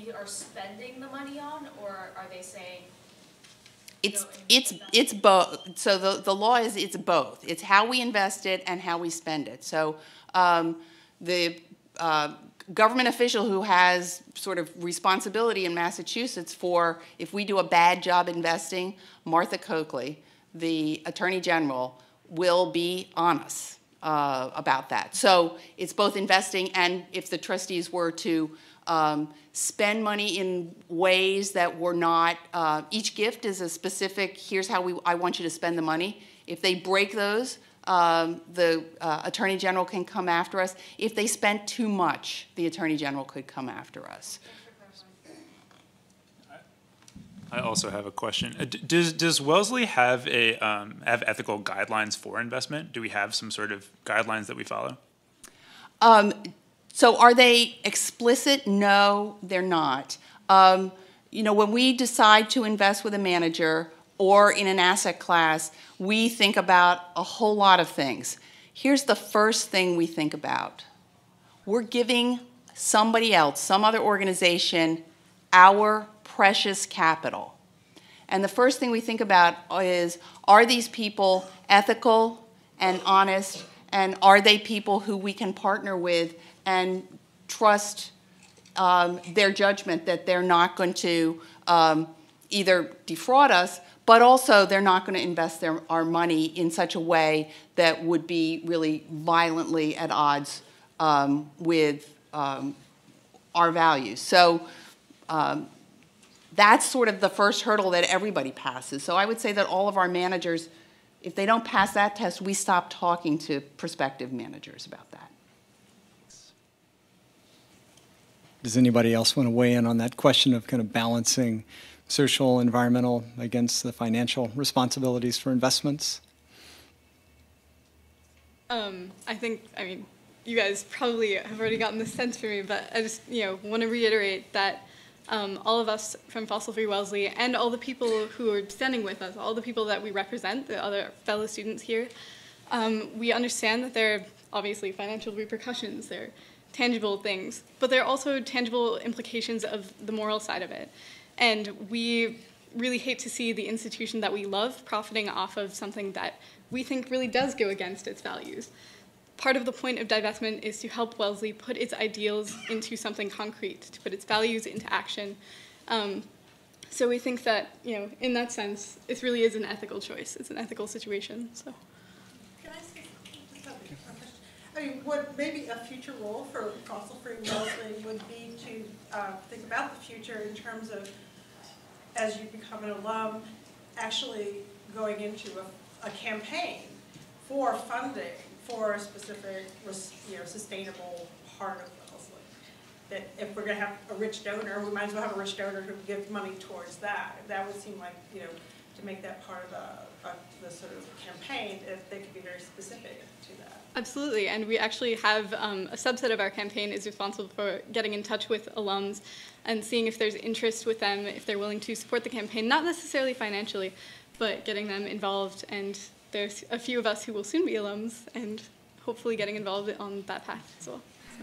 Wellesley are spending the money on, or are they saying? It's, it's, it's both. So the, the law is it's both. It's how we invest it and how we spend it. So um, the uh, government official who has sort of responsibility in Massachusetts for if we do a bad job investing, Martha Coakley, the Attorney General, will be on us uh, about that. So it's both investing and if the trustees were to um, spend money in ways that were not, uh, each gift is a specific, here's how we, I want you to spend the money. If they break those, um, the uh, Attorney General can come after us. If they spent too much, the Attorney General could come after us. I also have a question. Uh, d- Does, does Wellesley have, a, um, have ethical guidelines for investment? Do we have some sort of guidelines that we follow? Um, So are they explicit? No, they're not. Um, you know, when we decide to invest with a manager or in an asset class, we think about a whole lot of things. Here's the first thing we think about. We're giving somebody else, some other organization, our precious capital. And the first thing we think about is, are these people ethical and honest, and are they people who we can partner with and trust um, their judgment that they're not going to um, either defraud us, but also they're not going to invest their, our money in such a way that would be really violently at odds um, with um, our values. So um, that's sort of the first hurdle that everybody passes. So I would say that all of our managers, if they don't pass that test, we stop talking to prospective managers about that. Does anybody else want to weigh in on that question of kind of balancing social, environmental against the financial responsibilities for investments? Um, I think, I mean, you guys probably have already gotten this sense from me, but I just, you know, want to reiterate that um, all of us from Fossil Free Wellesley and all the people who are standing with us, all the people that we represent, the other fellow students here, um, we understand that there are obviously financial repercussions, there are tangible things, but there are also tangible implications of the moral side of it. And we really hate to see the institution that we love profiting off of something that we think really does go against its values. Part of the point of divestment is to help Wellesley put its ideals into something concrete, to put its values into action. Um, so we think that, you know, in that sense, it really is an ethical choice. It's an ethical situation. So. Can I say just a question? I mean, what maybe a future role for Fossil Free Wellesley would be to uh, think about the future in terms of, as you become an alum, actually going into a, a campaign for funding for a specific, you know, sustainable part of Wellesley. That if we're going to have a rich donor, we might as well have a rich donor who gives money towards that. That would seem like, you know, to make that part of a, a, the sort of campaign, if they could be very specific to that. Absolutely, and we actually have um, a subset of our campaign is responsible for getting in touch with alums and seeing if there's interest with them, if they're willing to support the campaign, not necessarily financially, but getting them involved. And there's a few of us who will soon be alums and hopefully getting involved on that path as well. So.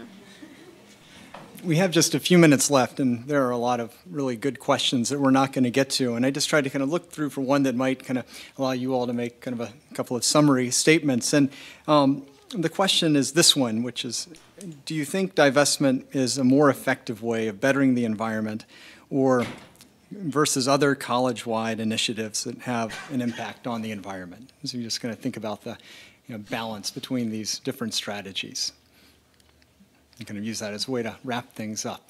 We have just a few minutes left, and there are a lot of really good questions that we're not going to get to. And I just tried to kind of look through for one that might kind of allow you all to make kind of a couple of summary statements. And um, the question is this one, which is, do you think divestment is a more effective way of bettering the environment or versus other college-wide initiatives that have an impact on the environment? So you're just going to think about the you know, balance between these different strategies. I'm going to use that as a way to wrap things up.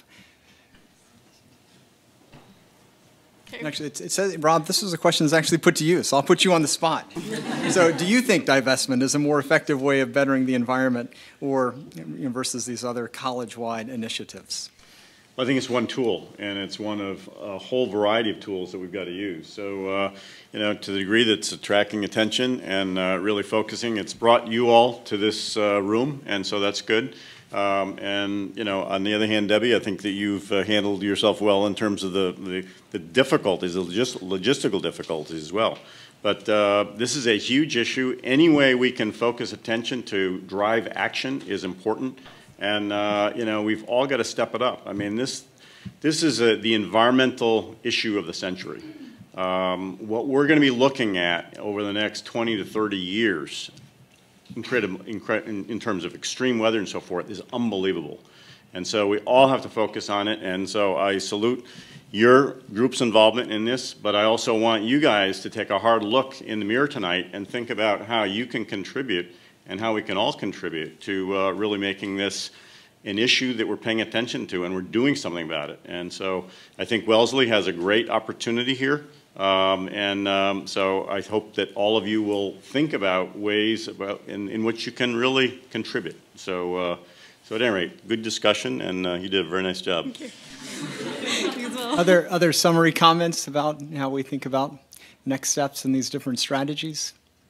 Okay. Actually, it, it says, Rob, this is a question that's actually put to you, so I'll put you on the spot. So do you think divestment is a more effective way of bettering the environment or you know, versus these other college-wide initiatives? Well, I think it's one tool, and it's one of a whole variety of tools that we've got to use. So, uh, you know, to the degree that it's attracting attention and uh, really focusing, it's brought you all to this uh, room, and so that's good. Um, and, you know, on the other hand, Debbie, I think that you've uh, handled yourself well in terms of the, the, the difficulties, the logist logistical difficulties as well. But uh, this is a huge issue. Any way we can focus attention to drive action is important. And, uh, you know, we've all got to step it up. I mean, this, This is a, the environmental issue of the century. Um, what we're going to be looking at over the next twenty to thirty years, incredible, incre in, in terms of extreme weather and so forth, is unbelievable. And so we all have to focus on it. And so I salute your group's involvement in this, but I also want you guys to take a hard look in the mirror tonight and think about how you can contribute and how we can all contribute to uh, really making this an issue that we're paying attention to and we're doing something about it. And so I think Wellesley has a great opportunity here. Um, and um, so I hope that all of you will think about ways about in, in which you can really contribute. So, uh, so at any rate, good discussion, and uh, you did a very nice job. Thank you. Thank you as well. Other, other summary comments about how we think about next steps in these different strategies?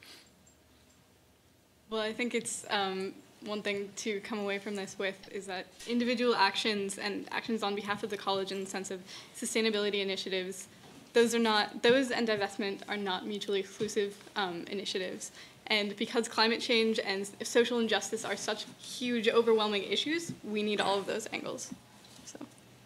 Well, I think it's um, one thing to come away from this with is that individual actions and actions on behalf of the college in the sense of sustainability initiatives, those are not, those and divestment are not mutually exclusive um, initiatives. And because climate change and social injustice are such huge, overwhelming issues, we need all of those angles. So.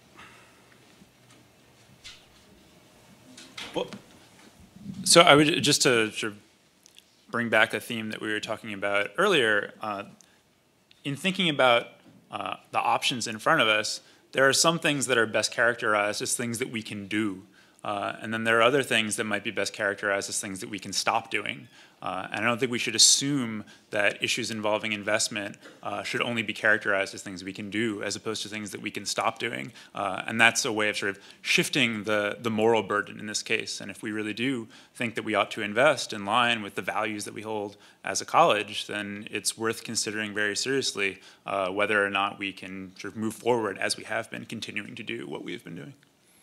Well, so I would just to sort of bring back a theme that we were talking about earlier. Uh, in thinking about uh, the options in front of us, there are some things that are best characterized as things that we can do. Uh, and then there are other things that might be best characterized as things that we can stop doing. Uh, and I don't think we should assume that issues involving investment uh, should only be characterized as things we can do as opposed to things that we can stop doing. Uh, and that's a way of sort of shifting the, the moral burden in this case. And if we really do think that we ought to invest in line with the values that we hold as a college, then it's worth considering very seriously uh, whether or not we can sort of move forward as we have been continuing to do what we've been doing.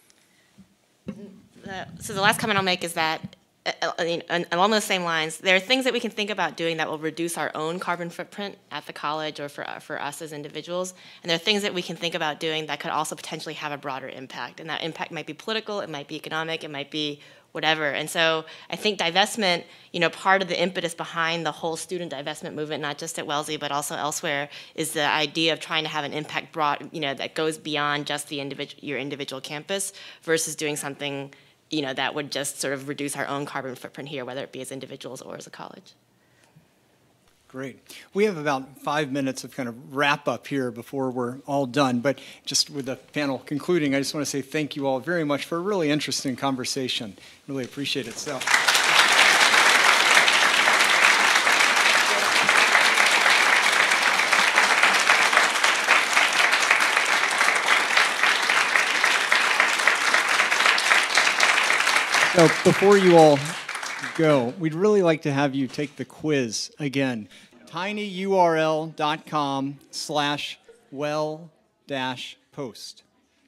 The, so the last comment I'll make is that uh, I mean, along those same lines, there are things that we can think about doing that will reduce our own carbon footprint at the college or for, for us as individuals. And there are things that we can think about doing that could also potentially have a broader impact. And that impact might be political, it might be economic, it might be whatever. And so I think divestment, you know, part of the impetus behind the whole student divestment movement, not just at Wellesley, but also elsewhere, is the idea of trying to have an impact brought, you know, that goes beyond just the individual, your individual campus versus doing something, you know, that would just sort of reduce our own carbon footprint here, whether it be as individuals or as a college. Great. We have about five minutes of kind of wrap up here before we're all done. But just with the panel concluding, I just want to say thank you all very much for a really interesting conversation. Really appreciate it. So. So before you all go, we'd really like to have you take the quiz again. tinyurl.com slash well dash post.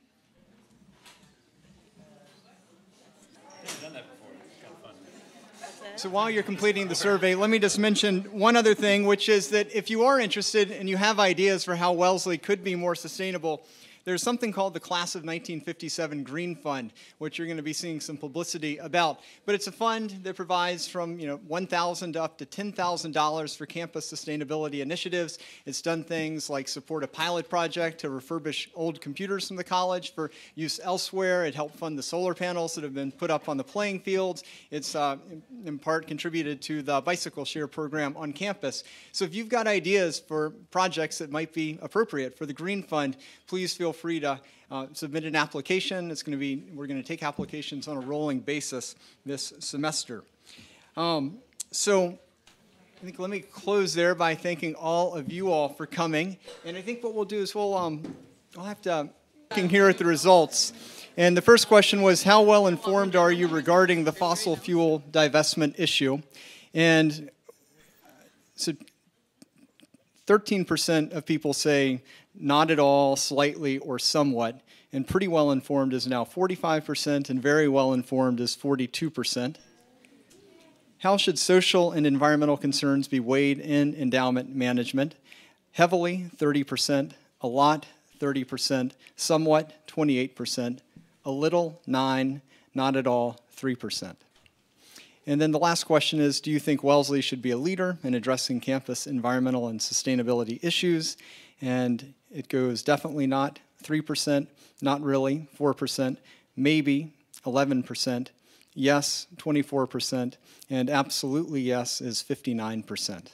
So while you're completing the survey, let me just mention one other thing, which is that if you are interested and you have ideas for how Wellesley could be more sustainable, there's something called the Class of nineteen fifty-seven Green Fund, which you're going to be seeing some publicity about. But it's a fund that provides from you know one thousand dollars to up to ten thousand dollars for campus sustainability initiatives. It's done things like support a pilot project to refurbish old computers from the college for use elsewhere. It helped fund the solar panels that have been put up on the playing fields. It's uh, in part contributed to the bicycle share program on campus. So if you've got ideas for projects that might be appropriate for the Green Fund, please feel free to uh, submit an application. It's going to be, we're going to take applications on a rolling basis this semester. Um, so I think let me close there by thanking all of you all for coming. And I think what we'll do is we'll, um, we'll have to looking here at the results. And the first question was, how well informed are you regarding the fossil fuel divestment issue? And so thirteen percent of people say not at all, slightly, or somewhat. And pretty well informed is now forty-five percent, and very well informed is forty-two percent. How should social and environmental concerns be weighed in endowment management? Heavily, thirty percent. A lot, thirty percent. Somewhat, twenty-eight percent. A little, nine. Not at all, three percent. And then the last question is, do you think Wellesley should be a leader in addressing campus environmental and sustainability issues? And it goes definitely not, three percent, not really, four percent, maybe, eleven percent, yes, twenty-four percent, and absolutely yes is fifty-nine percent.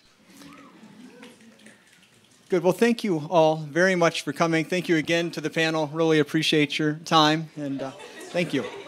Good. Well, thank you all very much for coming. Thank you again to the panel. Really appreciate your time, and uh, thank you.